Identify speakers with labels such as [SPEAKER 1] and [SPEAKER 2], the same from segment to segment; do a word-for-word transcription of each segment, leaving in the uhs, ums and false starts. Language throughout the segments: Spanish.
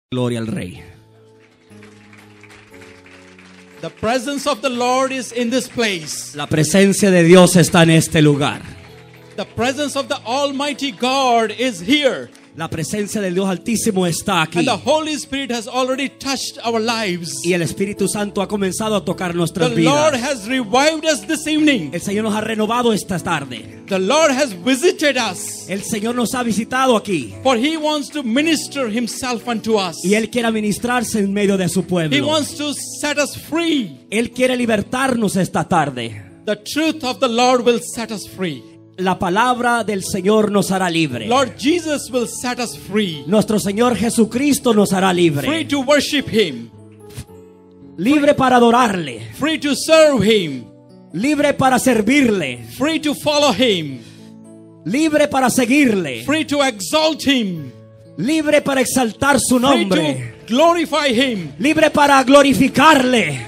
[SPEAKER 1] Gloria al Rey.
[SPEAKER 2] The presence of the Lord is in this place.
[SPEAKER 1] La presencia de Dios está en este lugar.
[SPEAKER 2] The presence of the Almighty God is here.
[SPEAKER 1] La presencia del Dios Altísimo está aquí.
[SPEAKER 2] And the Holy Spirit has already touched our lives.
[SPEAKER 1] Y el Espíritu Santo ha comenzado a tocar nuestras
[SPEAKER 2] The Lord
[SPEAKER 1] vidas.
[SPEAKER 2] has revived us this evening.
[SPEAKER 1] El Señor nos ha renovado esta tarde.
[SPEAKER 2] The Lord has visited us.
[SPEAKER 1] El Señor nos ha visitado aquí.
[SPEAKER 2] For He wants to minister Himself unto us.
[SPEAKER 1] Y Él quiere ministrarse en medio de su
[SPEAKER 2] He
[SPEAKER 1] pueblo.
[SPEAKER 2] wants to set us free.
[SPEAKER 1] Él quiere libertarnos esta tarde.
[SPEAKER 2] The truth of the Lord will set us free.
[SPEAKER 1] La palabra del Señor nos hará libre.
[SPEAKER 2] Lord Jesus will set us free.
[SPEAKER 1] Nuestro Señor Jesucristo nos hará libre.
[SPEAKER 2] Free to worship Him.
[SPEAKER 1] Libre para adorarle.
[SPEAKER 2] Free to serve Him.
[SPEAKER 1] Libre para servirle.
[SPEAKER 2] Free to follow Him.
[SPEAKER 1] Libre para seguirle.
[SPEAKER 2] Free to exalt Him.
[SPEAKER 1] Libre para exaltar su
[SPEAKER 2] Free
[SPEAKER 1] nombre.
[SPEAKER 2] to glorify Him.
[SPEAKER 1] Libre para glorificarle.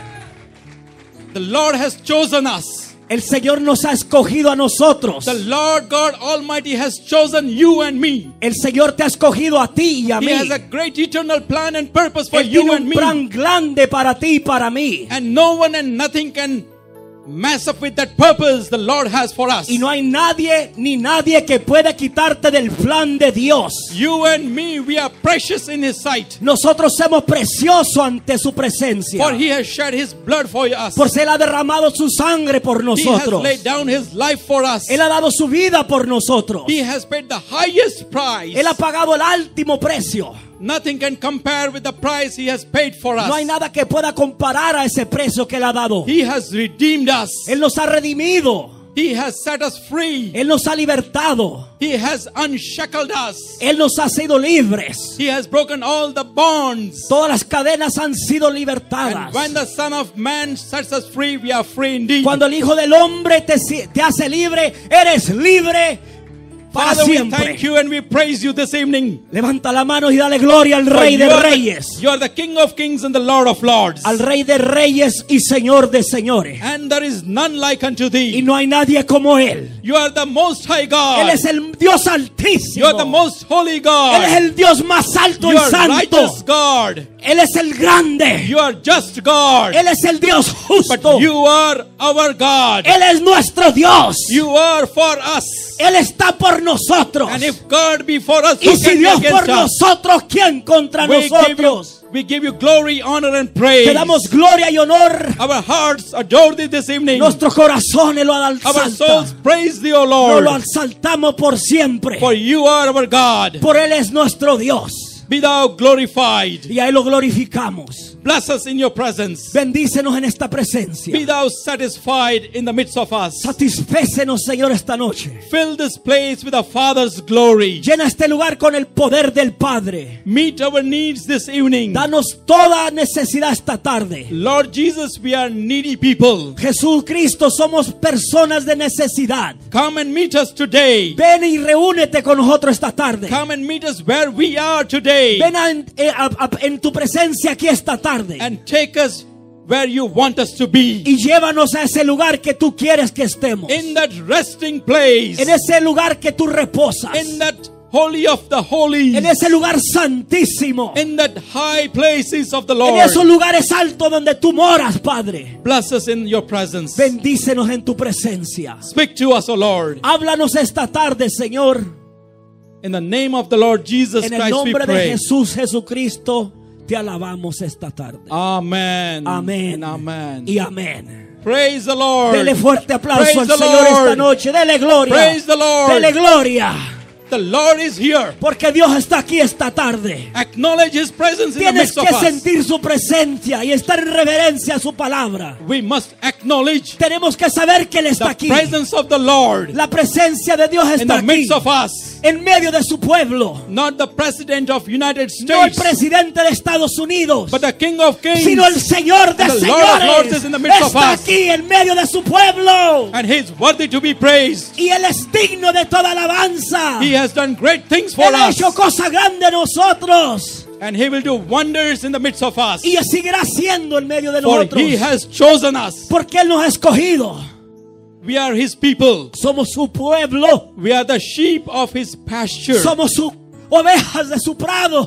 [SPEAKER 2] The Lord has chosen us.
[SPEAKER 1] El Señor nos ha escogido a nosotros.
[SPEAKER 2] The Lord God Almighty has chosen you and me.
[SPEAKER 1] El Señor te ha escogido a ti y a
[SPEAKER 2] He
[SPEAKER 1] mí.
[SPEAKER 2] has a great eternal plan and purpose for
[SPEAKER 1] Él
[SPEAKER 2] you
[SPEAKER 1] tiene
[SPEAKER 2] and
[SPEAKER 1] un
[SPEAKER 2] me.
[SPEAKER 1] plan grande para ti y para mí.
[SPEAKER 2] And no one and nothing can mess up with that purpose the Lord has for us.
[SPEAKER 1] Y no hay nadie ni nadie que pueda quitarte del plan de Dios.
[SPEAKER 2] You and me, we are precious in His sight.
[SPEAKER 1] Nosotros somos preciosos ante su presencia.
[SPEAKER 2] For He has shed His blood for us.
[SPEAKER 1] Por Él ha derramado su sangre por
[SPEAKER 2] He
[SPEAKER 1] nosotros.
[SPEAKER 2] has laid down His life for us.
[SPEAKER 1] Él ha dado su vida por nosotros.
[SPEAKER 2] He has paid the highest price.
[SPEAKER 1] Él ha pagado el último precio.
[SPEAKER 2] Nothing can compare with the price He has paid for us.
[SPEAKER 1] No hay nada que pueda comparar a ese precio que Él ha dado.
[SPEAKER 2] He has redeemed us.
[SPEAKER 1] Él nos ha redimido.
[SPEAKER 2] He has set us free.
[SPEAKER 1] Él nos ha libertado.
[SPEAKER 2] He has unshackled us.
[SPEAKER 1] Él nos ha sido libres.
[SPEAKER 2] He has broken all the bonds.
[SPEAKER 1] Todas las cadenas han sido libertadas.
[SPEAKER 2] And when the Son of Man sets us free, we are free indeed.
[SPEAKER 1] Cuando el Hijo del Hombre te, te hace libre, eres libre para
[SPEAKER 2] Father, we
[SPEAKER 1] siempre.
[SPEAKER 2] thank you and we praise you this evening.
[SPEAKER 1] Levanta la mano y dale gloria al
[SPEAKER 2] For
[SPEAKER 1] Rey
[SPEAKER 2] you
[SPEAKER 1] de
[SPEAKER 2] are the-
[SPEAKER 1] Reyes.
[SPEAKER 2] You are the King of Kings and the Lord of Lords.
[SPEAKER 1] Al Rey de Reyes y Señor de Señores.
[SPEAKER 2] And there is none like unto
[SPEAKER 1] Y
[SPEAKER 2] thee.
[SPEAKER 1] no hay nadie como Él.
[SPEAKER 2] You are the most high
[SPEAKER 1] Él
[SPEAKER 2] God.
[SPEAKER 1] es el Dios
[SPEAKER 2] You
[SPEAKER 1] altísimo.
[SPEAKER 2] are the most holy
[SPEAKER 1] Él es
[SPEAKER 2] God.
[SPEAKER 1] el Dios más alto
[SPEAKER 2] You
[SPEAKER 1] y
[SPEAKER 2] are
[SPEAKER 1] santo.
[SPEAKER 2] righteous God.
[SPEAKER 1] Él es el grande.
[SPEAKER 2] You are just God.
[SPEAKER 1] Él es el Dios justo.
[SPEAKER 2] But you are our God.
[SPEAKER 1] Él es nuestro Dios.
[SPEAKER 2] You are for us.
[SPEAKER 1] Él está por nosotros.
[SPEAKER 2] And if God be for us,
[SPEAKER 1] Y
[SPEAKER 2] who
[SPEAKER 1] si
[SPEAKER 2] can be
[SPEAKER 1] Dios por
[SPEAKER 2] against us?
[SPEAKER 1] nosotros, ¿quién contra
[SPEAKER 2] We give, you,
[SPEAKER 1] nosotros?
[SPEAKER 2] we give you glory, honor, and praise.
[SPEAKER 1] Te damos gloria y honor.
[SPEAKER 2] Our hearts adore thee this evening.
[SPEAKER 1] Nuestros corazones lo
[SPEAKER 2] Our
[SPEAKER 1] exaltan.
[SPEAKER 2] souls praise thee, O
[SPEAKER 1] Nos
[SPEAKER 2] Lord.
[SPEAKER 1] lo exaltamos por siempre.
[SPEAKER 2] For you are our God.
[SPEAKER 1] Por Él es nuestro Dios.
[SPEAKER 2] Be thou glorified.
[SPEAKER 1] Y ahí lo glorificamos.
[SPEAKER 2] Bless us in your presence.
[SPEAKER 1] Bendícenos en esta presencia.
[SPEAKER 2] Be thou satisfied in the midst of us.
[SPEAKER 1] Satisfécenos, Señor, esta noche.
[SPEAKER 2] Fill this place with the Father's glory.
[SPEAKER 1] Llena este lugar con el poder del Padre.
[SPEAKER 2] Meet our needs this evening.
[SPEAKER 1] Danos toda necesidad esta tarde.
[SPEAKER 2] Lord Jesus, we are needy people.
[SPEAKER 1] Jesucristo, somos personas de necesidad.
[SPEAKER 2] Come and meet us today.
[SPEAKER 1] Ven y reúnete con nosotros esta tarde.
[SPEAKER 2] Come and meet us where we are today.
[SPEAKER 1] Ven a- eh, a- a- en tu presencia aquí esta tarde.
[SPEAKER 2] And take us where you want us to be.
[SPEAKER 1] Y llévanos a ese lugar que tú quieres que estemos.
[SPEAKER 2] In that resting place.
[SPEAKER 1] En ese lugar que tú reposas.
[SPEAKER 2] In that holy of the holies.
[SPEAKER 1] En ese lugar santísimo.
[SPEAKER 2] In that high places of the
[SPEAKER 1] En
[SPEAKER 2] Lord.
[SPEAKER 1] esos lugares altos donde tú moras, Padre.
[SPEAKER 2] Bless us in your presence.
[SPEAKER 1] Bendícenos en tu presencia.
[SPEAKER 2] Speak to us, O Lord.
[SPEAKER 1] Háblanos esta tarde, Señor.
[SPEAKER 2] In the name of the Lord Jesus
[SPEAKER 1] En el
[SPEAKER 2] Christ we
[SPEAKER 1] nombre de
[SPEAKER 2] pray.
[SPEAKER 1] Jesús Jesucristo, te alabamos esta tarde.
[SPEAKER 2] Amen.
[SPEAKER 1] Amén.
[SPEAKER 2] And amen.
[SPEAKER 1] Y amén.
[SPEAKER 2] Praise the Lord.
[SPEAKER 1] Dele fuerte aplauso
[SPEAKER 2] Praise
[SPEAKER 1] al
[SPEAKER 2] the
[SPEAKER 1] Señor esta
[SPEAKER 2] Lord.
[SPEAKER 1] noche. Dele gloria.
[SPEAKER 2] Praise the Lord.
[SPEAKER 1] Dele gloria.
[SPEAKER 2] The Lord is here.
[SPEAKER 1] Porque Dios está aquí esta tarde.
[SPEAKER 2] Acknowledge His presence in the
[SPEAKER 1] Tienes
[SPEAKER 2] midst of
[SPEAKER 1] que
[SPEAKER 2] us.
[SPEAKER 1] sentir su presencia y estar en reverencia a su palabra.
[SPEAKER 2] We must acknowledge
[SPEAKER 1] Tenemos que saber que Él está
[SPEAKER 2] the
[SPEAKER 1] aquí.
[SPEAKER 2] presence of the Lord
[SPEAKER 1] La presencia de Dios
[SPEAKER 2] in
[SPEAKER 1] está
[SPEAKER 2] the
[SPEAKER 1] aquí.
[SPEAKER 2] midst of us.
[SPEAKER 1] En medio de su pueblo.
[SPEAKER 2] Not the President of United
[SPEAKER 1] No el
[SPEAKER 2] States,
[SPEAKER 1] presidente de Estados Unidos,
[SPEAKER 2] but the King of Kings.
[SPEAKER 1] sino el Señor de
[SPEAKER 2] and the Lord of Lords is
[SPEAKER 1] señores.
[SPEAKER 2] in the midst of
[SPEAKER 1] Está
[SPEAKER 2] us.
[SPEAKER 1] aquí en medio de su pueblo.
[SPEAKER 2] And He is worthy to be praised.
[SPEAKER 1] Y Él es digno de toda alabanza.
[SPEAKER 2] He has done great things for
[SPEAKER 1] Él ha
[SPEAKER 2] us.
[SPEAKER 1] hecho cosas grandes en nosotros.
[SPEAKER 2] And He will do wonders in the midst of us.
[SPEAKER 1] Y seguirá haciendo en medio de
[SPEAKER 2] For
[SPEAKER 1] nosotros.
[SPEAKER 2] He has chosen us.
[SPEAKER 1] Porque Él nos ha escogido.
[SPEAKER 2] We are His people.
[SPEAKER 1] Somos su pueblo.
[SPEAKER 2] We are the sheep of His pasture.
[SPEAKER 1] Somos sus ovejas de su prado.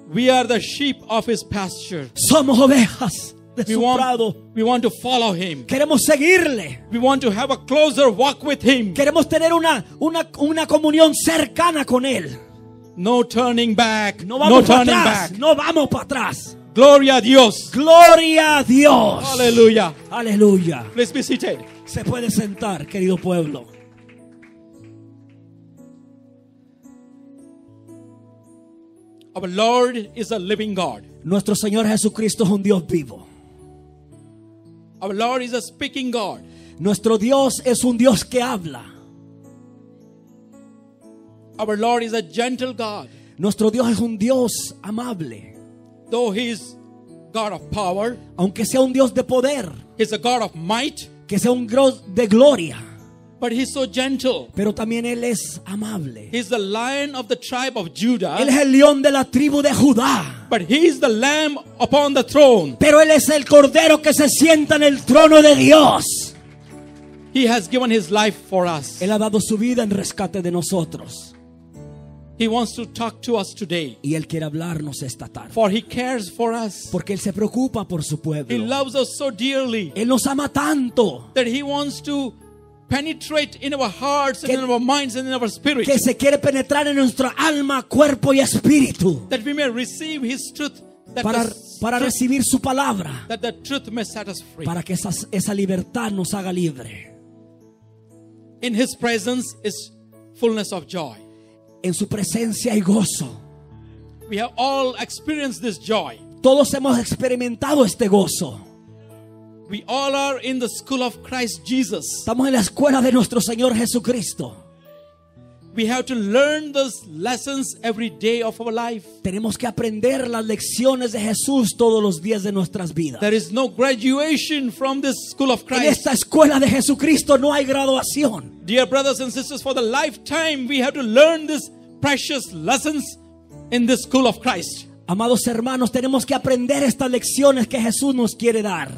[SPEAKER 2] We are the sheep of His pasture.
[SPEAKER 1] Somos ovejas de
[SPEAKER 2] We
[SPEAKER 1] su
[SPEAKER 2] want,
[SPEAKER 1] prado.
[SPEAKER 2] we want to follow Him.
[SPEAKER 1] Queremos seguirle.
[SPEAKER 2] We want to have a closer walk with Him.
[SPEAKER 1] Queremos tener una, una, una comunión cercana con Él.
[SPEAKER 2] No turning back.
[SPEAKER 1] No
[SPEAKER 2] No,
[SPEAKER 1] vamos para
[SPEAKER 2] turning
[SPEAKER 1] atrás.
[SPEAKER 2] back.
[SPEAKER 1] No vamos para atrás.
[SPEAKER 2] Gloria a Dios.
[SPEAKER 1] Gloria a Dios.
[SPEAKER 2] Hallelujah.
[SPEAKER 1] Aleluya.
[SPEAKER 2] Please be seated.
[SPEAKER 1] Se puede sentar, querido pueblo.
[SPEAKER 2] Our Lord is a living God.
[SPEAKER 1] Nuestro Señor Jesucristo es un Dios vivo.
[SPEAKER 2] Our Lord is a speaking God.
[SPEAKER 1] Nuestro Dios es un Dios que habla.
[SPEAKER 2] Our Lord is a gentle God.
[SPEAKER 1] Nuestro Dios es un Dios amable.
[SPEAKER 2] Though He is God of power,
[SPEAKER 1] Aunque sea un Dios de poder,
[SPEAKER 2] He's a God of might,
[SPEAKER 1] que sea un Dios de gloria,
[SPEAKER 2] but He's so gentle.
[SPEAKER 1] pero también Él es amable.
[SPEAKER 2] He's the lion of the tribe of Judah,
[SPEAKER 1] Él es el león de la tribu de Judá,
[SPEAKER 2] but He's the lamb upon the throne.
[SPEAKER 1] pero Él es el cordero que se sienta en el trono de Dios.
[SPEAKER 2] He has given His life for us.
[SPEAKER 1] Él ha dado su vida en rescate de nosotros.
[SPEAKER 2] He wants to talk to us today,
[SPEAKER 1] Y Él quiere hablarnos esta tarde,
[SPEAKER 2] for He cares for us.
[SPEAKER 1] porque Él se preocupa por su
[SPEAKER 2] He
[SPEAKER 1] pueblo.
[SPEAKER 2] loves us so dearly
[SPEAKER 1] Él nos ama tanto
[SPEAKER 2] that He wants to penetrate in our hearts and
[SPEAKER 1] Que-
[SPEAKER 2] in our minds and in our spirit,
[SPEAKER 1] que se quiere penetrar en nuestra alma, cuerpo y espíritu
[SPEAKER 2] that we may receive His truth, that,
[SPEAKER 1] para,
[SPEAKER 2] the,
[SPEAKER 1] para
[SPEAKER 2] truth,
[SPEAKER 1] recibir su palabra,
[SPEAKER 2] that the truth may set us free.
[SPEAKER 1] para que esa, esa libertad nos haga libre.
[SPEAKER 2] In His presence is fullness of joy.
[SPEAKER 1] En su presencia hay gozo.
[SPEAKER 2] We have all experienced this joy.
[SPEAKER 1] Todos hemos experimentado este gozo.
[SPEAKER 2] We all are in the school of Christ Jesus.
[SPEAKER 1] Estamos en la escuela de nuestro Señor Jesucristo.
[SPEAKER 2] We have to learn those lessons every day of our life.
[SPEAKER 1] Tenemos que aprender las lecciones de Jesús todos los días de nuestras vidas.
[SPEAKER 2] There is no graduation from this school of
[SPEAKER 1] En
[SPEAKER 2] Christ.
[SPEAKER 1] esta escuela de Jesucristo no hay graduación.
[SPEAKER 2] Dear brothers and sisters, for the lifetime we have to learn these precious lessons in this school of Christ.
[SPEAKER 1] Amados hermanos, tenemos que aprender estas lecciones que Jesús nos quiere dar.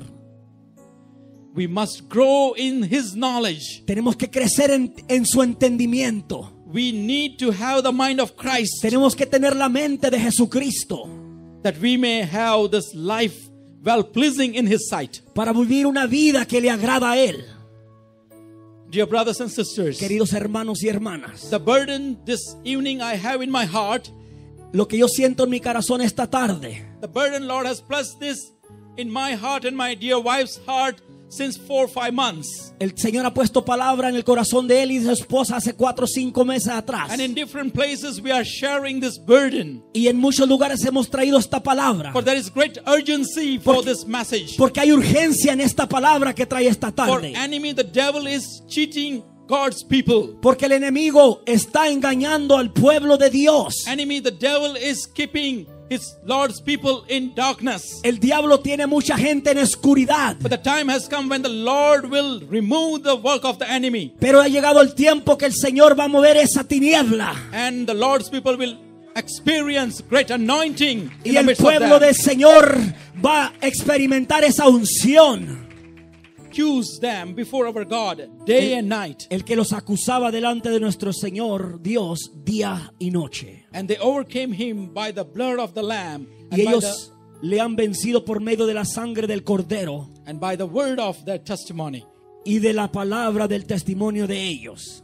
[SPEAKER 2] We must grow in His knowledge.
[SPEAKER 1] Tenemos que crecer en, en su entendimiento.
[SPEAKER 2] We need to have the mind of Christ,
[SPEAKER 1] Tenemos que tener la mente de Jesucristo
[SPEAKER 2] that we may have this life well pleasing in His sight.
[SPEAKER 1] para vivir una vida que le agrada a Él.
[SPEAKER 2] Dear brothers and sisters,
[SPEAKER 1] Queridos hermanos y hermanas,
[SPEAKER 2] the burden this evening I have in my heart,
[SPEAKER 1] lo que yo siento en mi corazón esta tarde,
[SPEAKER 2] the burden Lord has placed this in my heart and my dear wife's heart since four or five months.
[SPEAKER 1] el Señor ha puesto palabra en el corazón de él y de su esposa hace cuatro o cinco meses atrás.
[SPEAKER 2] And in different places we are sharing this burden.
[SPEAKER 1] Y en muchos lugares hemos traído esta palabra.
[SPEAKER 2] For there is great urgency for
[SPEAKER 1] Porque-
[SPEAKER 2] this message.
[SPEAKER 1] Porque hay urgencia en esta palabra que trae esta
[SPEAKER 2] For
[SPEAKER 1] tarde.
[SPEAKER 2] enemy, the devil is cheating God's people.
[SPEAKER 1] Porque el enemigo está engañando al pueblo de Dios.
[SPEAKER 2] Enemy, the devil is keeping his Lord's people in darkness.
[SPEAKER 1] El diablo tiene mucha gente en oscuridad.
[SPEAKER 2] But the time has come when the Lord will remove the work of the enemy.
[SPEAKER 1] Pero ha llegado el tiempo que el Señor va a mover esa tiniebla.
[SPEAKER 2] And the Lord's people will experience great anointing in
[SPEAKER 1] Y
[SPEAKER 2] the
[SPEAKER 1] el
[SPEAKER 2] midst of
[SPEAKER 1] pueblo
[SPEAKER 2] them.
[SPEAKER 1] del Señor va a experimentar esa unción.
[SPEAKER 2] Accuse them before our God day and night.
[SPEAKER 1] El que los acusaba delante de nuestro Señor Dios día y noche.
[SPEAKER 2] And they overcame him by the blood of the Lamb and
[SPEAKER 1] Y
[SPEAKER 2] by,
[SPEAKER 1] ellos le han vencido por medio de la sangre del Cordero
[SPEAKER 2] the, and by the word of their testimony.
[SPEAKER 1] y de la palabra del testimonio de ellos.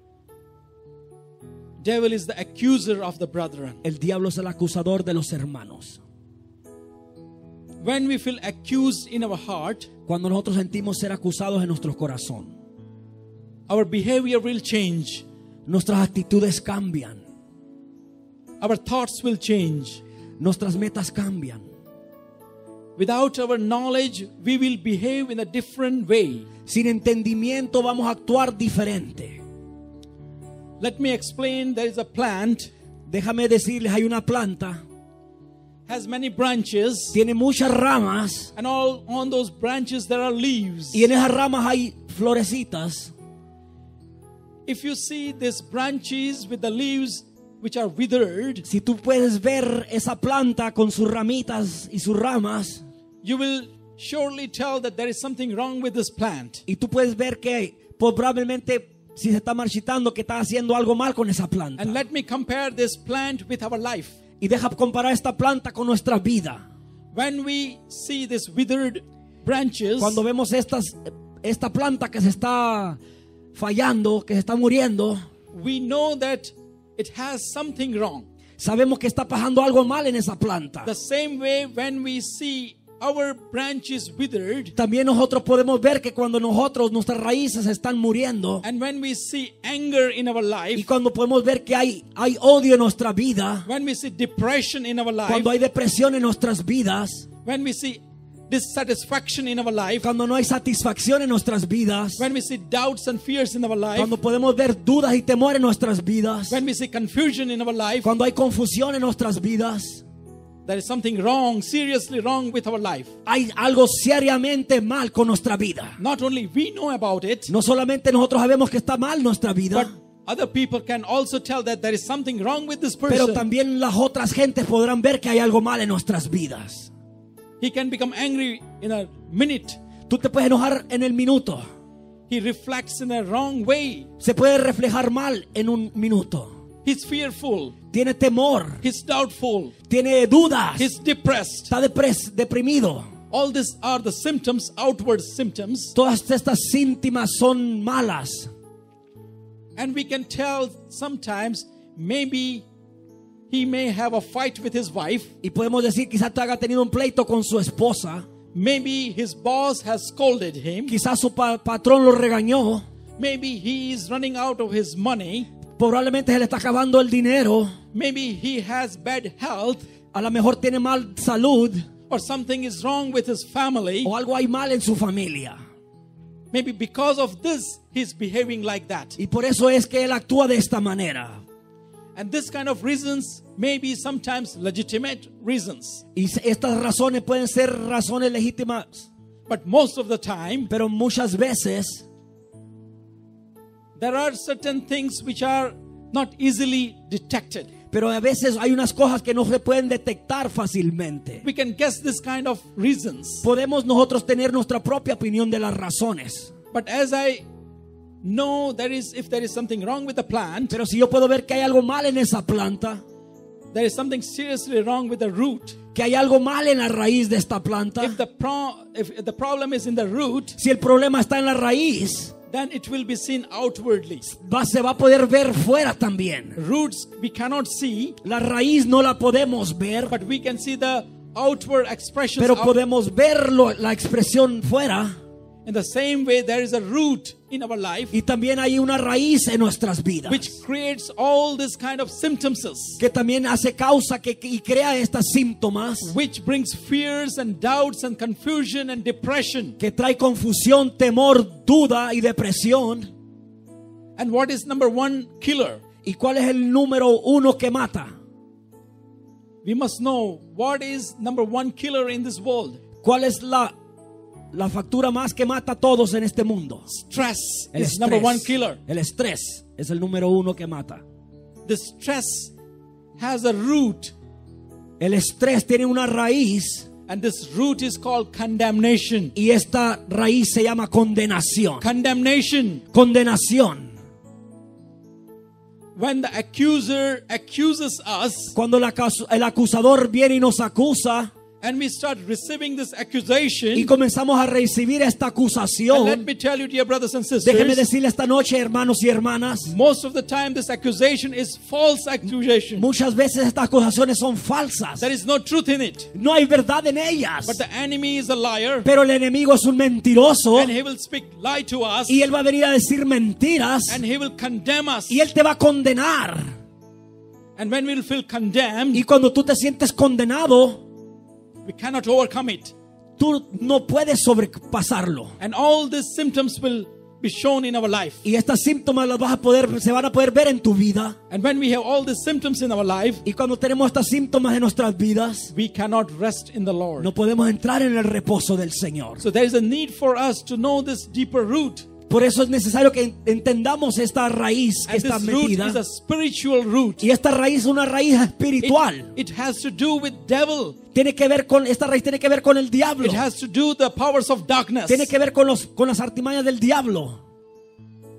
[SPEAKER 2] Devil is the accuser of the brethren.
[SPEAKER 1] El diablo es el acusador de los hermanos.
[SPEAKER 2] When we feel accused in our heart,
[SPEAKER 1] Cuando nosotros sentimos ser acusados en nuestro corazón,
[SPEAKER 2] our behavior will change.
[SPEAKER 1] nuestras actitudes cambian,
[SPEAKER 2] Our thoughts will change.
[SPEAKER 1] nuestras metas cambian.
[SPEAKER 2] Without our knowledge, we will behave in a different way.
[SPEAKER 1] Sin entendimiento vamos a actuar diferente.
[SPEAKER 2] Let me explain. There is a plant,
[SPEAKER 1] Déjame decirles, hay una planta,
[SPEAKER 2] has many branches,
[SPEAKER 1] tiene muchas ramas
[SPEAKER 2] and all on those branches there are leaves.
[SPEAKER 1] y en esas ramas hay florecitas.
[SPEAKER 2] If you see these branches with the leaves which are withered,
[SPEAKER 1] Si tú puedes ver esa planta con sus ramitas y sus ramas,
[SPEAKER 2] you will surely tell that there is something wrong with this plant.
[SPEAKER 1] y tú puedes ver que probablemente si se está marchitando, que está haciendo algo mal con esa planta.
[SPEAKER 2] And let me compare this plant with our life.
[SPEAKER 1] Y deja comparar esta planta con nuestra vida.
[SPEAKER 2] When we see this withered branches,
[SPEAKER 1] Cuando vemos estas, esta planta que se está fallando, que se está muriendo,
[SPEAKER 2] we know that it has something wrong.
[SPEAKER 1] sabemos que está pasando algo mal en esa planta.
[SPEAKER 2] The same way when we see our branches withered,
[SPEAKER 1] También nosotros podemos ver que cuando nosotros, nuestras raíces están muriendo,
[SPEAKER 2] and when we see anger in our
[SPEAKER 1] y
[SPEAKER 2] life,
[SPEAKER 1] cuando podemos ver que hay, hay odio en nuestra vida,
[SPEAKER 2] when we see depression in our life,
[SPEAKER 1] cuando hay depresión en nuestras vidas,
[SPEAKER 2] when we see dissatisfaction in our life,
[SPEAKER 1] cuando no hay satisfacción en nuestras vidas,
[SPEAKER 2] when we see doubts and fears in our life,
[SPEAKER 1] cuando podemos ver dudas y temor en nuestras vidas,
[SPEAKER 2] when we see confusion in our life,
[SPEAKER 1] cuando hay confusión en nuestras vidas,
[SPEAKER 2] there is something wrong, seriously wrong with our life.
[SPEAKER 1] hay algo seriamente mal con nuestra vida.
[SPEAKER 2] Not only we know about it,
[SPEAKER 1] No solamente nosotros sabemos que está mal nuestra vida,
[SPEAKER 2] but other people can also tell that there is something wrong with this
[SPEAKER 1] pero
[SPEAKER 2] person.
[SPEAKER 1] también las otras gentes podrán ver que hay algo mal en nuestras vidas.
[SPEAKER 2] He can become angry in a minute.
[SPEAKER 1] Tú te puedes enojar en el minuto.
[SPEAKER 2] He reflects in a wrong way.
[SPEAKER 1] Se puede reflejar mal en un minuto.
[SPEAKER 2] He's fearful.
[SPEAKER 1] Tiene temor.
[SPEAKER 2] He's doubtful.
[SPEAKER 1] Tiene dudas.
[SPEAKER 2] He's depressed.
[SPEAKER 1] Está depres- deprimido.
[SPEAKER 2] All these are the symptoms, outward symptoms.
[SPEAKER 1] Todas estas síntomas son malas.
[SPEAKER 2] And we can tell sometimes maybe he may have a fight with his wife.
[SPEAKER 1] Y podemos decir quizás haya tenido un pleito con su esposa.
[SPEAKER 2] Maybe his boss has scolded him.
[SPEAKER 1] Quizás su pa- patrón lo regañó.
[SPEAKER 2] Maybe he is running out of his money.
[SPEAKER 1] Probablemente se le está acabando el dinero.
[SPEAKER 2] Maybe he has bad health.
[SPEAKER 1] A lo mejor tiene mal salud.
[SPEAKER 2] Or something is wrong with his family.
[SPEAKER 1] O algo hay mal en su familia.
[SPEAKER 2] Maybe because of this he's behaving like that.
[SPEAKER 1] Y por eso es que él actúa de esta manera.
[SPEAKER 2] And this kind of reasons may be sometimes legitimate reasons.
[SPEAKER 1] Y estas razones pueden ser razones legítimas.
[SPEAKER 2] But most of the time,
[SPEAKER 1] Pero muchas veces
[SPEAKER 2] there are certain things which are not easily detected.
[SPEAKER 1] Pero a veces hay unas cosas que no se pueden detectar fácilmente.
[SPEAKER 2] We can guess this kind of reasons.
[SPEAKER 1] Podemos nosotros tener nuestra propia opinión de las razones.
[SPEAKER 2] But as I know there is, if there is something wrong with the plant,
[SPEAKER 1] Pero si yo puedo ver que hay algo mal en esa planta,
[SPEAKER 2] there is something seriously wrong with the root.
[SPEAKER 1] que hay algo mal en la raíz de esta planta,
[SPEAKER 2] If the pro, if the problem is in the root,
[SPEAKER 1] si el problema está en la raíz,
[SPEAKER 2] then it will be seen outwardly.
[SPEAKER 1] va, se va a poder ver fuera también.
[SPEAKER 2] Roots we cannot see,
[SPEAKER 1] La raíz no la podemos ver,
[SPEAKER 2] but we can see the outward expressions.
[SPEAKER 1] pero
[SPEAKER 2] out-
[SPEAKER 1] podemos verlo, la expresión fuera.
[SPEAKER 2] In the same way, there is a root in our life
[SPEAKER 1] Y también hay una raíz en nuestras vidas
[SPEAKER 2] which creates all this kind of symptoms,
[SPEAKER 1] que también hace causa que, que- y crea estas síntomas
[SPEAKER 2] which brings fears and doubts and confusion and depression.
[SPEAKER 1] que trae confusión, temor, duda y depresión.
[SPEAKER 2] And what is number one killer?
[SPEAKER 1] ¿Y cuál es el número uno que mata?
[SPEAKER 2] We must know what is number one killer in this world.
[SPEAKER 1] ¿Cuál es la, la factura más que mata a todos en este mundo?
[SPEAKER 2] Stress
[SPEAKER 1] El
[SPEAKER 2] is number one
[SPEAKER 1] estrés.
[SPEAKER 2] killer.
[SPEAKER 1] El estrés es el número uno que mata.
[SPEAKER 2] The stress has a root,
[SPEAKER 1] El estrés tiene una raíz
[SPEAKER 2] and this root is called condemnation.
[SPEAKER 1] y esta raíz se llama condenación.
[SPEAKER 2] Condemnation.
[SPEAKER 1] Condenación.
[SPEAKER 2] When the accuser accuses us
[SPEAKER 1] Cuando el acus- el acusador viene y nos acusa
[SPEAKER 2] and we start receiving this
[SPEAKER 1] y
[SPEAKER 2] accusation,
[SPEAKER 1] comenzamos a recibir esta
[SPEAKER 2] and let
[SPEAKER 1] acusación,
[SPEAKER 2] me tell you, dear brothers and
[SPEAKER 1] déjeme
[SPEAKER 2] sisters,
[SPEAKER 1] decirle esta noche, hermanos y hermanas,
[SPEAKER 2] most of the time this accusation is false accusation.
[SPEAKER 1] muchas veces estas acusaciones son falsas.
[SPEAKER 2] There is no truth in it.
[SPEAKER 1] No hay verdad en ellas.
[SPEAKER 2] But the enemy is a liar,
[SPEAKER 1] Pero el enemigo es un mentiroso
[SPEAKER 2] and he will speak lie to us,
[SPEAKER 1] y él va a venir a decir mentiras
[SPEAKER 2] and he will condemn us.
[SPEAKER 1] y él te va a condenar.
[SPEAKER 2] And when we will feel condemned,
[SPEAKER 1] Y cuando tú te sientes condenado,
[SPEAKER 2] we cannot overcome it.
[SPEAKER 1] tú no puedes sobrepasarlo.
[SPEAKER 2] And all these symptoms will be shown in our life.
[SPEAKER 1] Y estas síntomas las vas a poder, se van a poder ver en tu vida.
[SPEAKER 2] And when we have all these symptoms in our life,
[SPEAKER 1] Y cuando tenemos estos síntomas en nuestras vidas,
[SPEAKER 2] we cannot rest in the Lord.
[SPEAKER 1] no podemos entrar en el reposo del Señor.
[SPEAKER 2] So there is a need for us to know this deeper root.
[SPEAKER 1] Por eso es necesario que entendamos esta raíz que
[SPEAKER 2] And
[SPEAKER 1] está
[SPEAKER 2] this root
[SPEAKER 1] metida.
[SPEAKER 2] is a spiritual root.
[SPEAKER 1] Y esta raíz es una raíz
[SPEAKER 2] It,
[SPEAKER 1] espiritual.
[SPEAKER 2] it has to do with devil.
[SPEAKER 1] Tiene que ver con, esta raíz tiene que ver con el diablo.
[SPEAKER 2] It has to do with the powers of darkness.
[SPEAKER 1] Tiene que ver con, los, con las artimañas del diablo.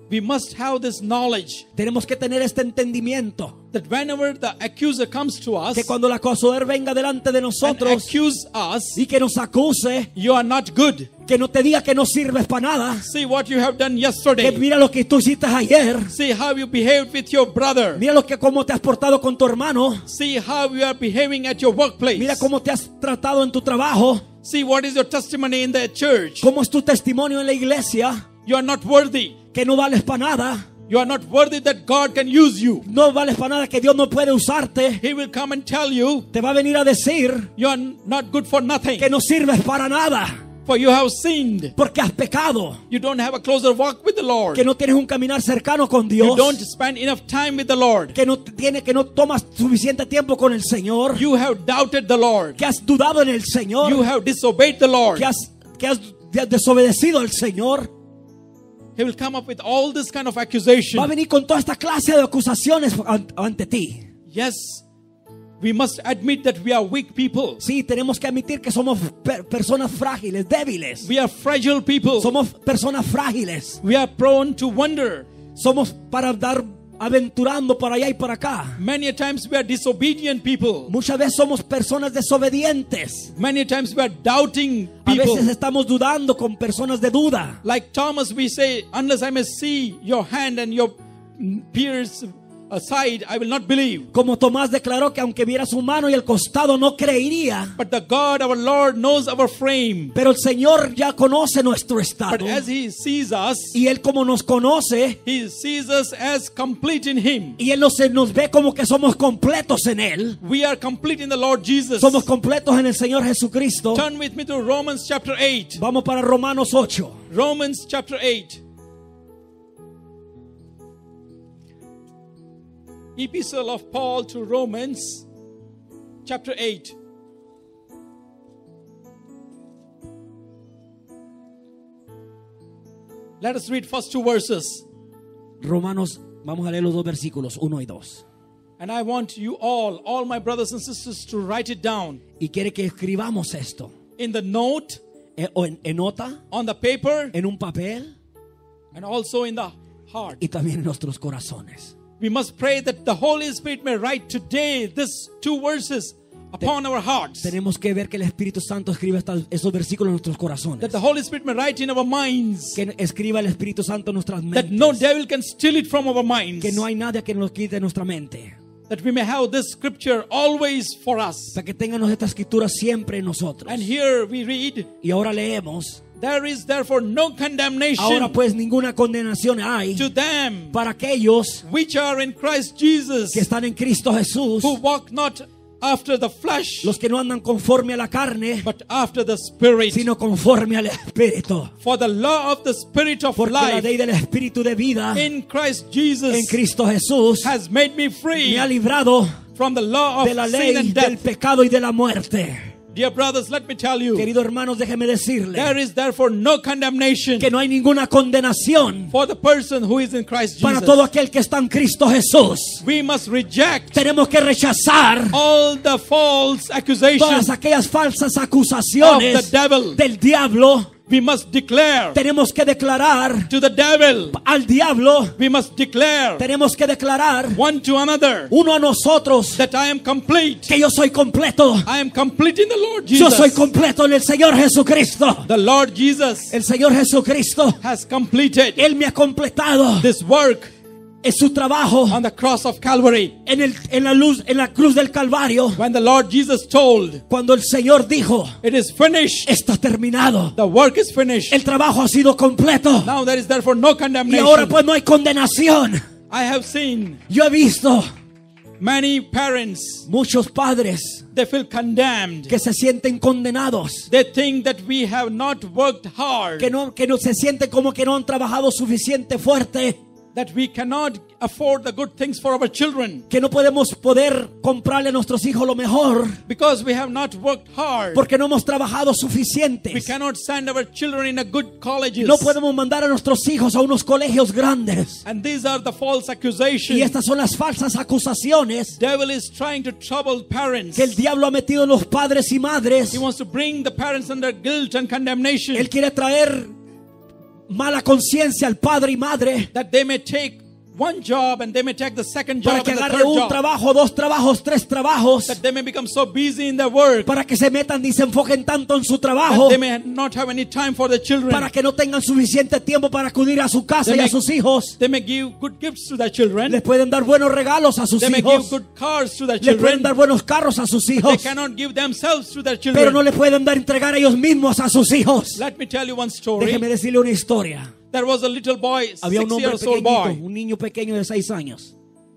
[SPEAKER 2] we must have this knowledge
[SPEAKER 1] Tenemos que tener este entendimiento.
[SPEAKER 2] that whenever the accuser comes to us
[SPEAKER 1] Que cuando el acusador venga delante de
[SPEAKER 2] and
[SPEAKER 1] nosotros
[SPEAKER 2] accuse us,
[SPEAKER 1] y que nos acuse,
[SPEAKER 2] you are not good.
[SPEAKER 1] que no te diga que no sirves para nada.
[SPEAKER 2] See what you have done
[SPEAKER 1] Que
[SPEAKER 2] yesterday.
[SPEAKER 1] mira lo que tú hiciste ayer.
[SPEAKER 2] See how you behaved with your brother.
[SPEAKER 1] Mira lo que cómo te has portado con tu hermano.
[SPEAKER 2] See how you are behaving at your workplace.
[SPEAKER 1] Mira cómo te has tratado en tu trabajo.
[SPEAKER 2] See what is your testimony in the church.
[SPEAKER 1] Cómo es tu testimonio en la iglesia.
[SPEAKER 2] You are not worthy.
[SPEAKER 1] Que no vales para nada.
[SPEAKER 2] You are not worthy that God can use you.
[SPEAKER 1] No vales para nada, que Dios no puede usarte.
[SPEAKER 2] He will come and tell you
[SPEAKER 1] Te va a venir a decir
[SPEAKER 2] you are not good for nothing.
[SPEAKER 1] que no sirves para nada.
[SPEAKER 2] For you have sinned.
[SPEAKER 1] Porque has pecado.
[SPEAKER 2] You don't have a closer walk with the Lord.
[SPEAKER 1] Que no tienes un caminar cercano con
[SPEAKER 2] You
[SPEAKER 1] Dios.
[SPEAKER 2] don't spend enough time with the Lord.
[SPEAKER 1] Que no tiene, que no tomas suficiente tiempo con el Señor.
[SPEAKER 2] You have doubted the Lord.
[SPEAKER 1] Que has dudado en el Señor.
[SPEAKER 2] You have disobeyed the Lord.
[SPEAKER 1] Que has, que has desobedecido al Señor.
[SPEAKER 2] He will come up with all this kind of accusation.
[SPEAKER 1] Va a venir con toda esta clase de acusaciones ante ti.
[SPEAKER 2] Yes, we must admit that we are weak people.
[SPEAKER 1] Sí, tenemos que admitir que somos per personas frágiles, débiles.
[SPEAKER 2] We are fragile people.
[SPEAKER 1] Somos personas frágiles.
[SPEAKER 2] We are prone to wander.
[SPEAKER 1] Somos para dar aventurando para allá y para acá.
[SPEAKER 2] Many a times we are disobedient people.
[SPEAKER 1] Muchas veces somos personas desobedientes.
[SPEAKER 2] Many a times we are doubting
[SPEAKER 1] A
[SPEAKER 2] people.
[SPEAKER 1] veces estamos dudando con personas de duda.
[SPEAKER 2] Like Thomas, we say, unless I may see your hand and your pierced side, I will not believe.
[SPEAKER 1] Como Tomás declaró que aunque viera su mano y el costado no creería.
[SPEAKER 2] But the God, our Lord, knows our frame.
[SPEAKER 1] Pero el Señor ya conoce nuestro estado.
[SPEAKER 2] But as He sees us,
[SPEAKER 1] Y Él como nos conoce,
[SPEAKER 2] He sees us as complete in Him.
[SPEAKER 1] y Él nos, nos ve como que somos completos en Él.
[SPEAKER 2] We are complete in the Lord Jesus.
[SPEAKER 1] Somos completos en el Señor Jesucristo.
[SPEAKER 2] Turn with me to Romans chapter eight.
[SPEAKER 1] Vamos para Romanos ocho.
[SPEAKER 2] Romans chapter eight. Epistle of Paul to Romans chapter eight. Let us read first two verses.
[SPEAKER 1] Romanos, vamos a leer los dos versículos, uno y dos.
[SPEAKER 2] And I want you all, all my brothers and sisters, to write it down
[SPEAKER 1] Y quiere que escribamos esto.
[SPEAKER 2] in the note,
[SPEAKER 1] Eh, o en, en nota,
[SPEAKER 2] on the paper,
[SPEAKER 1] en un papel
[SPEAKER 2] and also in the heart.
[SPEAKER 1] y también en nuestros corazones.
[SPEAKER 2] We must pray that the Holy Spirit may write today these two verses upon our hearts.
[SPEAKER 1] Tenemos que ver que el Espíritu Santo escriba estas, esos versículos en nuestros corazones.
[SPEAKER 2] That the Holy Spirit may write in our minds.
[SPEAKER 1] Que escriba el Espíritu Santo en nuestras
[SPEAKER 2] That no
[SPEAKER 1] mentes.
[SPEAKER 2] devil can steal it from our minds.
[SPEAKER 1] Que no hay nadie que nos quite de nuestra mente.
[SPEAKER 2] That we may have this scripture always for us.
[SPEAKER 1] Para que tengamos esta escritura siempre en nosotros.
[SPEAKER 2] And here we read,
[SPEAKER 1] Y ahora leemos.
[SPEAKER 2] there is therefore no condemnation
[SPEAKER 1] Ahora pues ninguna condenación hay
[SPEAKER 2] to them
[SPEAKER 1] para aquellos
[SPEAKER 2] which are in Christ Jesus,
[SPEAKER 1] que están en Cristo Jesús,
[SPEAKER 2] who walk not after the flesh,
[SPEAKER 1] los que no andan conforme a la carne,
[SPEAKER 2] but after the Spirit.
[SPEAKER 1] sino conforme al Espíritu.
[SPEAKER 2] For the law of the Spirit of
[SPEAKER 1] Porque la
[SPEAKER 2] life
[SPEAKER 1] ley del Espíritu de vida
[SPEAKER 2] in Christ Jesus
[SPEAKER 1] en Cristo Jesús
[SPEAKER 2] has made me
[SPEAKER 1] me
[SPEAKER 2] free
[SPEAKER 1] ha librado
[SPEAKER 2] from the law of
[SPEAKER 1] de la
[SPEAKER 2] sin
[SPEAKER 1] ley,
[SPEAKER 2] and
[SPEAKER 1] del
[SPEAKER 2] death.
[SPEAKER 1] pecado y de la muerte.
[SPEAKER 2] Dear brothers, let me tell you,
[SPEAKER 1] Queridos hermanos, déjeme decirle
[SPEAKER 2] there is therefore no condemnation
[SPEAKER 1] que no hay ninguna condenación
[SPEAKER 2] for the person who is in Christ
[SPEAKER 1] para
[SPEAKER 2] Jesus.
[SPEAKER 1] todo aquel que está en Cristo Jesús.
[SPEAKER 2] We must reject
[SPEAKER 1] Tenemos que rechazar
[SPEAKER 2] all the false
[SPEAKER 1] todas
[SPEAKER 2] accusations
[SPEAKER 1] aquellas falsas
[SPEAKER 2] of
[SPEAKER 1] acusaciones
[SPEAKER 2] the devil.
[SPEAKER 1] del diablo.
[SPEAKER 2] We must declare
[SPEAKER 1] Tenemos que declarar
[SPEAKER 2] to the devil,
[SPEAKER 1] al diablo,
[SPEAKER 2] we must declare
[SPEAKER 1] tenemos que declarar
[SPEAKER 2] one to another
[SPEAKER 1] uno a nosotros
[SPEAKER 2] that I am complete.
[SPEAKER 1] que yo soy completo.
[SPEAKER 2] I am complete in the Lord
[SPEAKER 1] Yo soy
[SPEAKER 2] Jesus.
[SPEAKER 1] completo en el Señor Jesucristo.
[SPEAKER 2] The Lord Jesus
[SPEAKER 1] El Señor Jesucristo,
[SPEAKER 2] has completed
[SPEAKER 1] Él me ha completado
[SPEAKER 2] this work
[SPEAKER 1] en su trabajo
[SPEAKER 2] on the cross of Calvary.
[SPEAKER 1] en, el, en la luz, en la cruz del Calvario.
[SPEAKER 2] When the Lord Jesus told,
[SPEAKER 1] Cuando el Señor dijo,
[SPEAKER 2] it is finished,
[SPEAKER 1] está terminado.
[SPEAKER 2] the work is finished.
[SPEAKER 1] El trabajo ha sido completo.
[SPEAKER 2] Now there is therefore no
[SPEAKER 1] Y
[SPEAKER 2] condemnation.
[SPEAKER 1] ahora pues no hay condenación.
[SPEAKER 2] I have seen
[SPEAKER 1] Yo he visto
[SPEAKER 2] many parents,
[SPEAKER 1] muchos padres
[SPEAKER 2] they feel condemned.
[SPEAKER 1] que se sienten condenados.
[SPEAKER 2] They think that we have not worked hard,
[SPEAKER 1] Que no, que no se sienten como que no han trabajado suficiente fuerte.
[SPEAKER 2] that we cannot afford the good things for our children
[SPEAKER 1] Que no podemos poder comprarle a nuestros hijos lo mejor.
[SPEAKER 2] because we have not worked hard.
[SPEAKER 1] Porque no hemos trabajado
[SPEAKER 2] We
[SPEAKER 1] suficiente.
[SPEAKER 2] cannot send our children in a good colleges.
[SPEAKER 1] No podemos mandar a nuestros hijos a unos colegios grandes.
[SPEAKER 2] And these are the false
[SPEAKER 1] Y
[SPEAKER 2] accusations.
[SPEAKER 1] estas son las falsas acusaciones
[SPEAKER 2] Devil is trying to trouble parents.
[SPEAKER 1] que el diablo ha metido en los padres y madres.
[SPEAKER 2] He wants to bring the parents under guilt and condemnation.
[SPEAKER 1] Él quiere traer mala conciencia al padre y madre
[SPEAKER 2] that they may take one job and they may take the second
[SPEAKER 1] para
[SPEAKER 2] job
[SPEAKER 1] que
[SPEAKER 2] and the
[SPEAKER 1] agarre
[SPEAKER 2] third
[SPEAKER 1] un
[SPEAKER 2] job.
[SPEAKER 1] trabajo, dos trabajos, tres trabajos,
[SPEAKER 2] That they may become so busy in their work
[SPEAKER 1] para que se metan y se enfoquen tanto en su
[SPEAKER 2] that
[SPEAKER 1] trabajo,
[SPEAKER 2] they may not have any time for their children.
[SPEAKER 1] para que no tengan suficiente tiempo para acudir a su casa
[SPEAKER 2] They
[SPEAKER 1] y a
[SPEAKER 2] may-
[SPEAKER 1] sus hijos.
[SPEAKER 2] They may give good gifts to their children.
[SPEAKER 1] Les pueden dar buenos regalos a sus
[SPEAKER 2] They may give
[SPEAKER 1] hijos.
[SPEAKER 2] good cars to their
[SPEAKER 1] Les pueden
[SPEAKER 2] children.
[SPEAKER 1] dar buenos carros a sus
[SPEAKER 2] They
[SPEAKER 1] hijos.
[SPEAKER 2] cannot give themselves to their
[SPEAKER 1] Pero
[SPEAKER 2] children.
[SPEAKER 1] no le pueden dar entregar a ellos mismos a sus hijos.
[SPEAKER 2] Let me tell you one story.
[SPEAKER 1] Déjeme decirle una historia.
[SPEAKER 2] There was a little boy,
[SPEAKER 1] Había un
[SPEAKER 2] six
[SPEAKER 1] hombre
[SPEAKER 2] years old
[SPEAKER 1] pequeñito,
[SPEAKER 2] boy.
[SPEAKER 1] un niño pequeño de seis años.